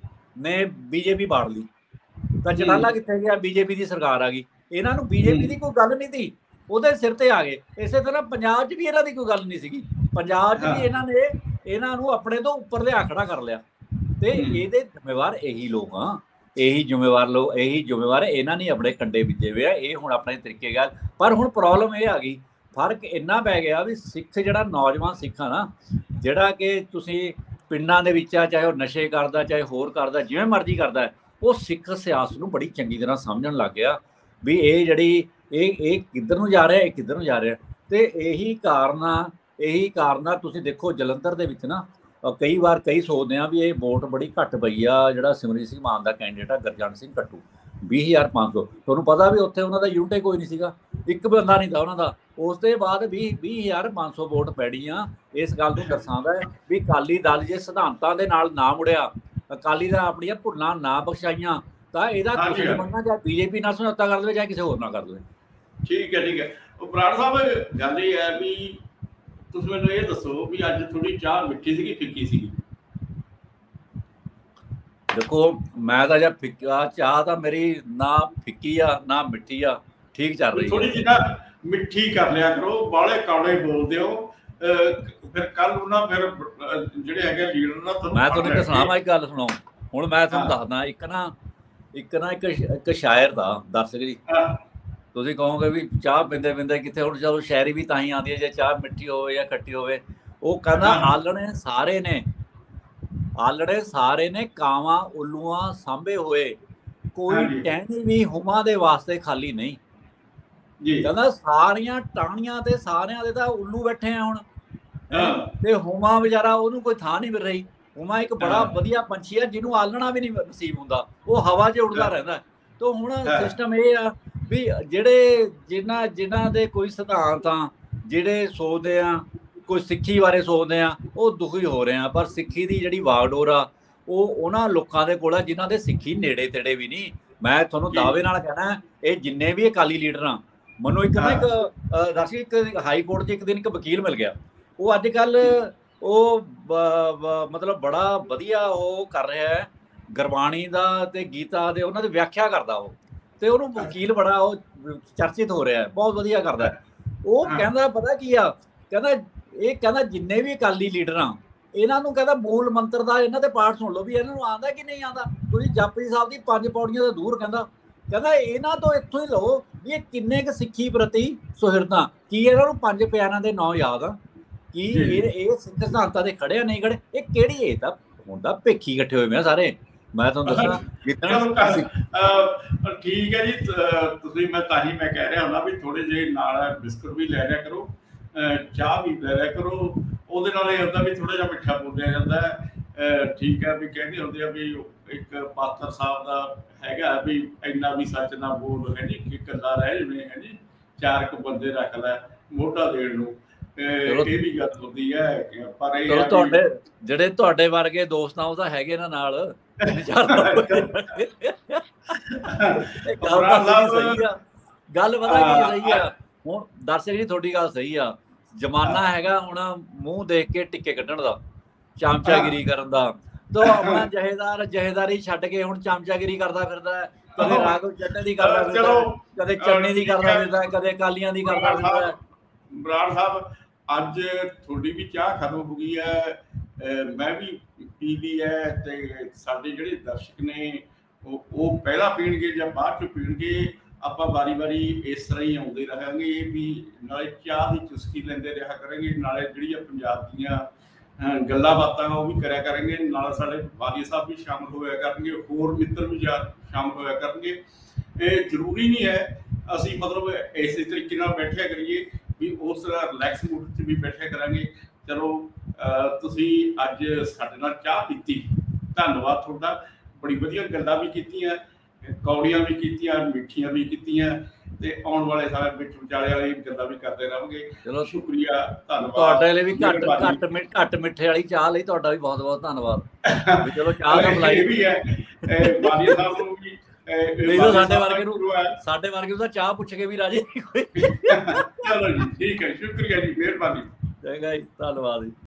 ਨੇ ਬੀਜੇਪੀ ਬਾੜ ਲਈ, ਤਾਂ ਚਟਾਲਾ ਕਿੱਥੇ ਗਿਆ? ਬੀਜੇਪੀ ਦੀ ਸਰਕਾਰ ਆ ਗਈ। ਇਹਨਾਂ ਨੂੰ ਬੀਜੇਪੀ ਦੀ ਕੋਈ ਗੱਲ ਨਹੀਂ ਸੀ, ਉਹਦੇ ਸਿਰ ਤੇ ਆ ਗਏ। ਇਸੇ ਤਰ੍ਹਾਂ ਪੰਜਾਬ 'ਚ ਵੀ ਇਹਨਾਂ ਦੀ ਕੋਈ ਗੱਲ ਨਹੀਂ ਸੀਗੀ, ਪੰਜਾਬ 'ਚ ਵੀ ਇਹਨਾਂ ਨੇ ਇਹਨਾਂ ਨੂੰ ਆਪਣੇ ਤੋਂ ਉੱਪਰ ਲਿਆ ਖੜਾ ਕਰ ਲਿਆ। ਤੇ ਇਹਦੇ ਜ਼ਿੰਮੇਵਾਰ ਇਹੀ ਲੋਕ ਆ, ਇਹੀ ਜ਼ਿੰਮੇਵਾਰ ਲੋਕ, ਇਹੀ ਜ਼ਿੰਮੇਵਾਰ ਇਹਨਾਂ ਨੇ ਆਪਣੇ ਕੰਡੇ ਬੀਜੇ ਹੋਏ ਆ। ਇਹ ਹੁਣ ਆਪਣੇ ਤਰੀਕੇ ਗੱਲ, ਪਰ ਹੁਣ ਪ੍ਰੋਬਲਮ ਇਹ ਆ ਗਈ, ਫਰਕ ਇੰਨਾ ਪੈ ਗਿਆ ਵੀ ਸਿੱਖ ਜਿਹੜਾ ਨੌਜਵਾਨ ਸਿੱਖ ਆ ਨਾ, ਜਿਹੜਾ ਕਿ ਤੁਸੀਂ ਪਿੰਡਾਂ ਦੇ ਵਿੱਚ ਆ, ਚਾਹੇ ਉਹ ਨਸ਼ੇ ਕਰਦਾ, ਚਾਹੇ ਹੋਰ ਕਰਦਾ, ਜਿਵੇਂ ਮਰਜ਼ੀ ਕਰਦਾ, ਉਹ ਸਿੱਖ ਸਿਆਸਤ ਨੂੰ ਬੜੀ ਚੰਗੀ ਤਰ੍ਹਾਂ ਸਮਝਣ ਲੱਗ ਗਿਆ ਵੀ ਇਹ ਜਿਹੜੀ ਇਹ ਇਹ ਕਿੱਧਰ ਨੂੰ ਜਾ ਰਿਹਾ, ਇਹ ਕਿੱਧਰ ਨੂੰ ਜਾ ਰਿਹਾ। ਤੇ ਇਹੀ ਕਾਰਨ ਆ, ਇਹੀ ਕਾਰਨ ਆ। ਤੁਸੀਂ ਦੇਖੋ ਜਲੰਧਰ ਦੇ ਵਿੱਚ ਨਾ ਕਈ ਵਾਰ ਕਈ ਸੋਚਦੇ ਆ ਵੀ ਇਹ ਵੋਟ ਬੜੀ ਘੱਟ ਪਈ ਆ, ਜਿਹੜਾ ਸਿਮਰਜੀਤ ਸਿੰਘ ਮਾਨ ਦਾ ਕੈਂਡੀਡੇਟ ਆ ਗੁਰਜੰਟ ਸਿੰਘ ਕੱਟੂ, ਵੀਹ ਹਜ਼ਾਰ ਪੰਜ ਸੌ। ਤੁਹਾਨੂੰ ਪਤਾ ਵੀ ਉੱਥੇ ਉਹਨਾਂ ਦਾ ਯੂਨਿਟ ਕੋਈ ਨਹੀਂ ਸੀਗਾ, ਇੱਕ ਬੰਦਾ ਨਹੀਂ था ਉਹਨਾਂ ਦਾ। ਉਸ ਤੋਂ ਬਾਅਦ ਵੀਹ ਵੀਹ ਹਜ਼ਾਰ ਪੰਜ ਸੌ ਵੋਟ ਪੈੜੀਆਂ। ਇਸ ਗੱਲ ਨੂੰ ਦਰਸਾਉਂਦਾ ਹੈ ਵੀ ਅਕਾਲੀ ਦਲ ਜੇ ਸਿਧਾਂਤਾਂ ਦੇ ਨਾਲ ਨਾ ਮੁੜਿਆ, ਅਕਾਲੀ ਦਲ ਆਪਣੀਆਂ ਭੁੱਲਾਂ ਨਾ ਬਖਸ਼ਾਈਆਂ, ਤਾਂ ਇਹਦਾ ਕੁਝ ਨਹੀਂ ਬਣਨਾ, ਚਾਹੇ ਬੀਜੇਪੀ ਨਾਲ ਸਮਝੌਤਾ ਕਰ ਦੇਵੇ, ਚਾਹੇ ਕਿਸੇ ਹੋਰ ਨਾਲ ਕਰ ਦੇਵੇ। ਠੀਕ ਹੈ, ਠੀਕ ਹੈ। ਉਹ ਬਰਾੜ ਸਾਹਿਬ, ਗੱਲ ਇਹ ਹੈ ਵੀ ਤੁਸੀਂ ਮੈਨੂੰ ਇਹ ਦੱਸੋ ਵੀ ਅੱਜ ਥੋੜੀ ਚਾਹ ਮਿੱਠੀ ਸੀਗੀ ਫਿੱਕੀ ਸੀਗੀ? ਦੇਖੋ ਮੈਂ ਤਾਂ ਜਾਂ ਫਿੱਕਾ ਚਾਹ ਤਾਂ ਮੇਰੀ ਨਾ ਫਿੱਕੀ ਆ ਨਾ ਮਿੱਠੀ ਆ, ਠੀਕ ਚੱਲ ਰਹੀ ਹੈ। ਥੋੜੀ ਜਿਹੀ ਨਾ ਮਿੱਠੀ ਕਰ ਲਿਆ ਕਰੋ, ਬਾਹਲੇ ਕੌੜੇ ਬੋਲਦੇ ਹੋ, ਫਿਰ ਕੱਲ ਨੂੰ ਨਾ ਫਿਰ ਜਿਹੜੇ ਹੈਗੇ ਲੀਡਰ ਨਾ ਤੁਹਾਨੂੰ। ਮੈਂ ਤੁਹਾਨੂੰ ਇੱਕ ਸੁਣਾਵਾਂ, ਇੱਕ ਗੱਲ ਸੁਣੋ ਹੁਣ, ਮੈਂ ਤੁਹਾਨੂੰ ਦੱਸਦਾ ਇੱਕ ਨਾ ਇੱਕ ਨਾ ਇੱਕ ਇੱਕ ਸ਼ਾਇਰ ਦਾ ਦਰਸ਼ਕ ਜੀ, ਤੁਸੀਂ ਕਹੋਗੇ ਵੀ ਚਾਹ ਪੀਂਦੇ ਪੀਂਦੇ ਕਿੱਥੇ, ਹੁਣ ਚਲੋ ਸ਼ਾਇਰੀ ਵੀ ਤਾਂ ਹੀ ਆਉਂਦੀ ਹੈ ਜੇ ਚਾਹ ਮਿੱਠੀ ਹੋਵੇ ਜਾਂ ਖੱਟੀ ਹੋਵੇ। ਉਹ ਕਹਿੰਦਾ ਆਲਣੇ ਸਾਰੇ ਨੇ, ਆਲਣੇ ਸਾਰੇ ਨੇ ਕਾਵਾਂ ਉੱਲੂਆਂ ਸਾਂਭੇ ਹੋਏ, ਕੋਈ ਟਹਿਣੀ ਵੀ ਹੁਮਾਂ ਦੇ ਵਾਸਤੇ ਖਾਲੀ ਨਹੀਂ ਜੀ। ਕਹਿੰਦਾ ਸਾਰੀਆਂ ਟਾਹਣੀਆਂ ਤੇ ਸਾਰਿਆਂ ਦੇ ਤਾਂ ਉੱਲੂ ਬੈਠੇ ਆ ਹੁਣ, ਤੇ ਹੁਮਾ ਵਿਚਾਰਾ ਉਹਨੂੰ ਕੋਈ ਥਾਂ ਨਹੀਂ ਮਿਲ ਰਹੀ। ਹੁਮਾ ਇੱਕ ਬੜਾ ਵਧੀਆ ਪੰਛੀ ਆ ਜਿਹਨੂੰ ਆਲਣਾ ਵੀ ਨਹੀਂ ਨਸੀਬ ਹੁੰਦਾ, ਉਹ ਹਵਾ 'ਚ ਉੱਡਦਾ ਰਹਿੰਦਾ। ਤਾਂ ਹੁਣ ਸਿਸਟਮ ਇਹ ਆ ਵੀ ਜਿਹੜੇ ਜਿਨ੍ਹਾਂ ਜਿਨ੍ਹਾਂ ਦੇ ਕੋਈ ਸਿਧਾਂਤ ਆ, ਜਿਹੜੇ ਸੋਚਦੇ ਆ ਕੋਈ ਸਿੱਖੀ ਬਾਰੇ ਸੋਚਦੇ ਆ, ਉਹ ਦੁਖੀ ਹੋ ਰਹੇ ਆ। ਪਰ ਸਿੱਖੀ ਦੀ ਜਿਹੜੀ ਵਾਗਡੋਰ ਆ ਉਹ ਉਹਨਾਂ ਲੋਕਾਂ ਦੇ ਕੋਲ ਆ ਜਿਨ੍ਹਾਂ ਦੇ ਸਿੱਖੀ ਨੇੜੇ ਤੇੜੇ ਵੀ ਨਹੀਂ। ਮੈਂ ਤੁਹਾਨੂੰ ਦਾਅਵੇ ਨਾਲ ਕਹਿਣਾ, ਇਹ ਜਿੰਨੇ ਵੀ ਅਕਾਲੀ ਲੀਡਰ ਆ, ਮੈਨੂੰ ਇੱਕ ਨਾ ਇੱਕ ਦੱਸ ਇੱਕ ਹਾਈ ਕੋਰਟ 'ਚ ਇੱਕ ਦਿਨ ਇੱਕ ਵਕੀਲ ਮਿਲ ਗਿਆ, ਉਹ ਅੱਜ ਕੱਲ ਉਹ ਮਤਲਬ ਬੜਾ ਵਧੀਆ ਉਹ ਕਰ ਰਿਹਾ ਹੈ ਗੁਰਬਾਣੀ ਦਾ ਤੇ ਗੀਤਾ ਦੇ, ਉਹਨਾਂ ਦੀ ਵਿਆਖਿਆ ਕਰਦਾ ਉਹ, ਤੇ ਉਹਨੂੰ ਵਕੀਲ ਬੜਾ ਉਹ ਚਰਚਿਤ ਹੋ ਰਿਹਾ, ਬਹੁਤ ਵਧੀਆ ਕਰਦਾ। ਉਹ ਕਹਿੰਦਾ ਪਤਾ ਕੀ ਆ, ਕਹਿੰਦਾ ਇਹ ਕਹਿੰਦਾ ਜਿੰਨੇ ਵੀ ਅਕਾਲੀ ਲੀਡਰ ਆ ਇਹਨਾਂ ਨੂੰ ਕਹਿੰਦਾ ਮੂਲ ਮੰਤਰ ਦਾ ਇਹਨਾਂ ਦੇ ਪਾਠ ਸੁਣ ਲਓ ਵੀ ਇਹਨਾਂ ਨੂੰ ਆਉਂਦਾ ਕਿ ਨਹੀਂ ਆਉਂਦਾ। ਤੁਸੀਂ ਜਪਜੀ ਸਾਹਿਬ ਦੀ ਪੰਜ ਪੌੜੀਆਂ ਤੋਂ ਦੂਰ, ਕਹਿੰਦਾ ਕਹਿੰਦਾ ਇਹਨਾਂ ਤੋਂ ਇੱਥੋਂ ਹੀ ਲਓ ਵੀ ਇਹ ਕਿੰਨੇ ਕੁ ਸਿੱਖੀ ਪ੍ਰਤੀ ਸੁਹਿਰਦਾਂ, ਕੀ ਇਹਨਾਂ ਨੂੰ ਪੰਜ ਪਿਆਰਿਆਂ ਦੇ ਨਾਂ ਯਾਦ ਆ, ਕੀ ਇਹ ਇਹ ਸਿੱਖ ਸਿਧਾਂਤਾਂ ਦੇ ਖੜੇ ਆ ਨਹੀਂ ਖੜੇ, ਇਹ ਕਿਹੜੀ ਇਹ ਤਾਂ ਹੁੰਦਾ ਭੇਖੀ ਇਕੱਠੇ ਹੋਏ ਮੈਂ ਸਾਰੇ। ਮੈਂ ਤੁਹਾਨੂੰ ਦੱਸਣਾ ਠੀਕ ਹੈ ਜੀ, ਤੁਸੀਂ ਮੈਂ ਤਾਂ ਹੀ ਮੈਂ ਕਹਿ ਰਿਹਾ ਹੁੰਦਾ ਵੀ ਥੋੜੇ ਜਿਹੇ ਨਾਲ ਬਿਸਕੁਟ ਵੀ ਲੈ ਲਿਆ ਕਰੋ, ਚਾਹ ਵੀ ਲੈ ਲਿਆ ਕਰੋ, ਉਹਦੇ ਨਾਲ ਇਹ ਹੁੰਦਾ ਵੀ ਥੋੜਾ ਜਿਹਾ ਮਿੱਠਾ ਬੋਲਿਆ ਜਾਂਦਾ ਹੈ। ਠੀਕ ਹੈ, ਵੀ ਕਹਿੰਦੇ ਹੁੰਦੇ ਆ ਵੀ ਇੱਕ ਪਾਤਰ ਸਾਹਿਬ ਦਾ ਹੈਗਾ ਵੀ ਇੰਨਾ ਵੀ ਸੱਚ ਨਾ ਬੋਲ ਹੈ ਜੀ, ਕਿ ਇਕੱਲਾ ਰਹਿ ਜਵੇਂ ਹੈ ਜੀ, ਚਾਰ ਕੁ ਬੰਦੇ ਰੱਖ ਲੈ ਮੋਢਾ ਦੇਣ ਨੂੰ, ਇਹ ਵੀ ਗੱਲ ਹੁੰਦੀ ਹੈ। ਪਰ ਇਹ ਤੁਹਾਡੇ ਜਿਹੜੇ ਤੁਹਾਡੇ ਵਰਗੇ ਦੋਸਤ ਆ ਉਹ ਤਾਂ ਹੈਗੇ ਨਾ ਨਾਲ, ਗੱਲ ਪਤਾ ਕੀ ਸਹੀ ਆ। ਹੁਣ ਦਰਸ਼ਕ ਜੀ ਤੁਹਾਡੀ ਗੱਲ ਸਹੀ ਆ, ਜ਼ਮਾਨਾ ਹੈਗਾ ਹੁਣ ਮੂੰਹ ਦੇਖ ਕੇ ਟਿੱਕੇ ਕੱਢਣ ਦਾ, ਚਮਚਾਗਿਰੀ ਕਰਨ ਦਾ, ਤੋ ਆਪਣਾ ਜਹੇਦਾਰ ਜਹੇਦਾਰੀ ਛੱਡ ਕੇ ਹੁਣ ਚਮਚਾਗਿਰੀ ਕਰਦਾ ਫਿਰਦਾ ਹੈ। ਕਦੇ ਰਾਘਵ ਚੰਨੇ ਦੀ ਕਰਦਾ ਫਿਰਦਾ ਚਲੋ ਹੈ, ਕਦੇ ਚੰਨੀ ਦੀ ਕਰਦਾ ਫਿਰਦਾ ਹੈ, ਕਦੇ ਅਕਾਲੀਆਂ ਦੀ ਕਰਦਾ ਫਿਰਦਾ ਹੈ। ਬਰਾੜ ਸਾਹਿਬ ਅੱਜ ਤੁਹਾਡੀ ਵੀ ਚਾਹ ਖਤਮ ਹੋ ਗਈ ਹੈ, ਅਹ ਮੈਂ ਵੀ ਪੀ ਲਈ ਹੈ, ਤੇ ਸਾਡੇ ਜਿਹੜੇ ਦਰਸ਼ਕ ਨੇ ਉਹ ਉਹ ਪਹਿਲਾਂ ਪੀਣਗੇ ਜਾਂ ਬਾਅਦ ਚ ਪੀਣਗੇ। ਆਪਾਂ ਵਾਰੀ ਵਾਰੀ ਇਸ ਤਰ੍ਹਾਂ ਹੀ ਆਉਂਦੇ ਰਹਾਂਗੇ ਵੀ ਨਾਲੇ ਚਾਹ ਦੀ ਚੁਸਕੀ ਲੈਂਦੇ ਰਿਹਾ ਕਰਾਂਗੇ, ਨਾਲੇ ਜਿਹੜੀਆਂ ਪੰਜਾਬ ਦੀਆਂ ਅਹ ਗੱਲਾਂ ਬਾਤਾਂ ਉਹ ਵੀ ਕਰਿਆ ਕਰਾਂਗੇ, ਨਾਲ ਸਾਡੇ ਵਾਲੀ ਸਾਹਿਬ ਵੀ ਸ਼ਾਮਲ ਹੋਇਆ ਕਰਨਗੇ, ਹੋਰ ਮਿੱਤਰ ਵੀ ਜਾ ਸ਼ਾਮਲ ਹੋਇਆ ਕਰਨਗੇ। ਇਹ ਜ਼ਰੂਰੀ ਨਹੀਂ ਹੈ ਅਸੀਂ ਮਤਲਬ ਇਸੇ ਤਰੀਕੇ ਨਾਲ ਬੈਠਿਆ ਕਰੀਏ ਵੀ ਉਸ ਤਰ੍ਹਾਂ ਰਿਲੈਕਸ ਮੂਡ 'ਚ ਵੀ ਬੈਠਿਆ ਕਰਾਂਗੇ। ਚਲੋ ਤੁਸੀਂ ਅੱਜ ਸਾਡੇ ਨਾਲ ਚਾਹ ਪੀਤੀ, ਧੰਨਵਾਦ ਤੁਹਾਡਾ। ਬੜੀ ਵਧੀਆ ਗੱਲਾਂ ਵੀ ਕੀਤੀਆਂ, ਕੌੜੀਆਂ ਵੀ ਕੀਤੀਆਂ, ਮਿੱਠੀਆਂ ਵੀ ਕੀਤੀਆਂ, ਤੇ ਆਉਣ ਵਾਲੇ ਸਮੇਂ ਵਿੱਚ ਵਿਚਾਲੇ ਵਾਲੀ ਗੱਲਾਂ ਵੀ ਕਰਦੇ ਰਹਾਂਗੇ। ਚਲੋ ਸ਼ੁਕਰੀਆ, ਧੰਨਵਾਦ। ਤੁਹਾਡੇ ਲਈ ਵੀ ਘੱਟ ਘੱਟ ਘੱਟ ਮਿੱਠੇ ਵਾਲੀ ਚਾਹ ਲਈ ਤੁਹਾਡਾ ਵੀ ਬਹੁਤ ਬਹੁਤ ਧੰਨਵਾਦ। ਚਲੋ ਚਾਹ ਤਾਂ ਬੁਲਾਈ ਵੀ ਹੈ ਵਾਲੀਆ ਸਾਹਿਬ ਨੂੰ ਵੀ, ਨਹੀਂ ਤਾਂ ਸਾਡੇ ਵਰਗੇ ਨੂੰ ਸਾਡੇ ਵਰਗੇ ਨੂੰ ਤਾਂ ਚਾਹ ਪੁੱਛ ਕੇ ਵੀ ਰਾਜੀ ਨਹੀਂ ਕੋਈ। ਚਲੋ ਜੀ ਠੀਕ ਹੈ, ਸ਼ੁਕਰੀਆ ਜੀ, ਮਿਹਰਬਾਨੀ। ਚੰਗਾ ਜੀ, ਧੰਨਵਾਦ ਜੀ।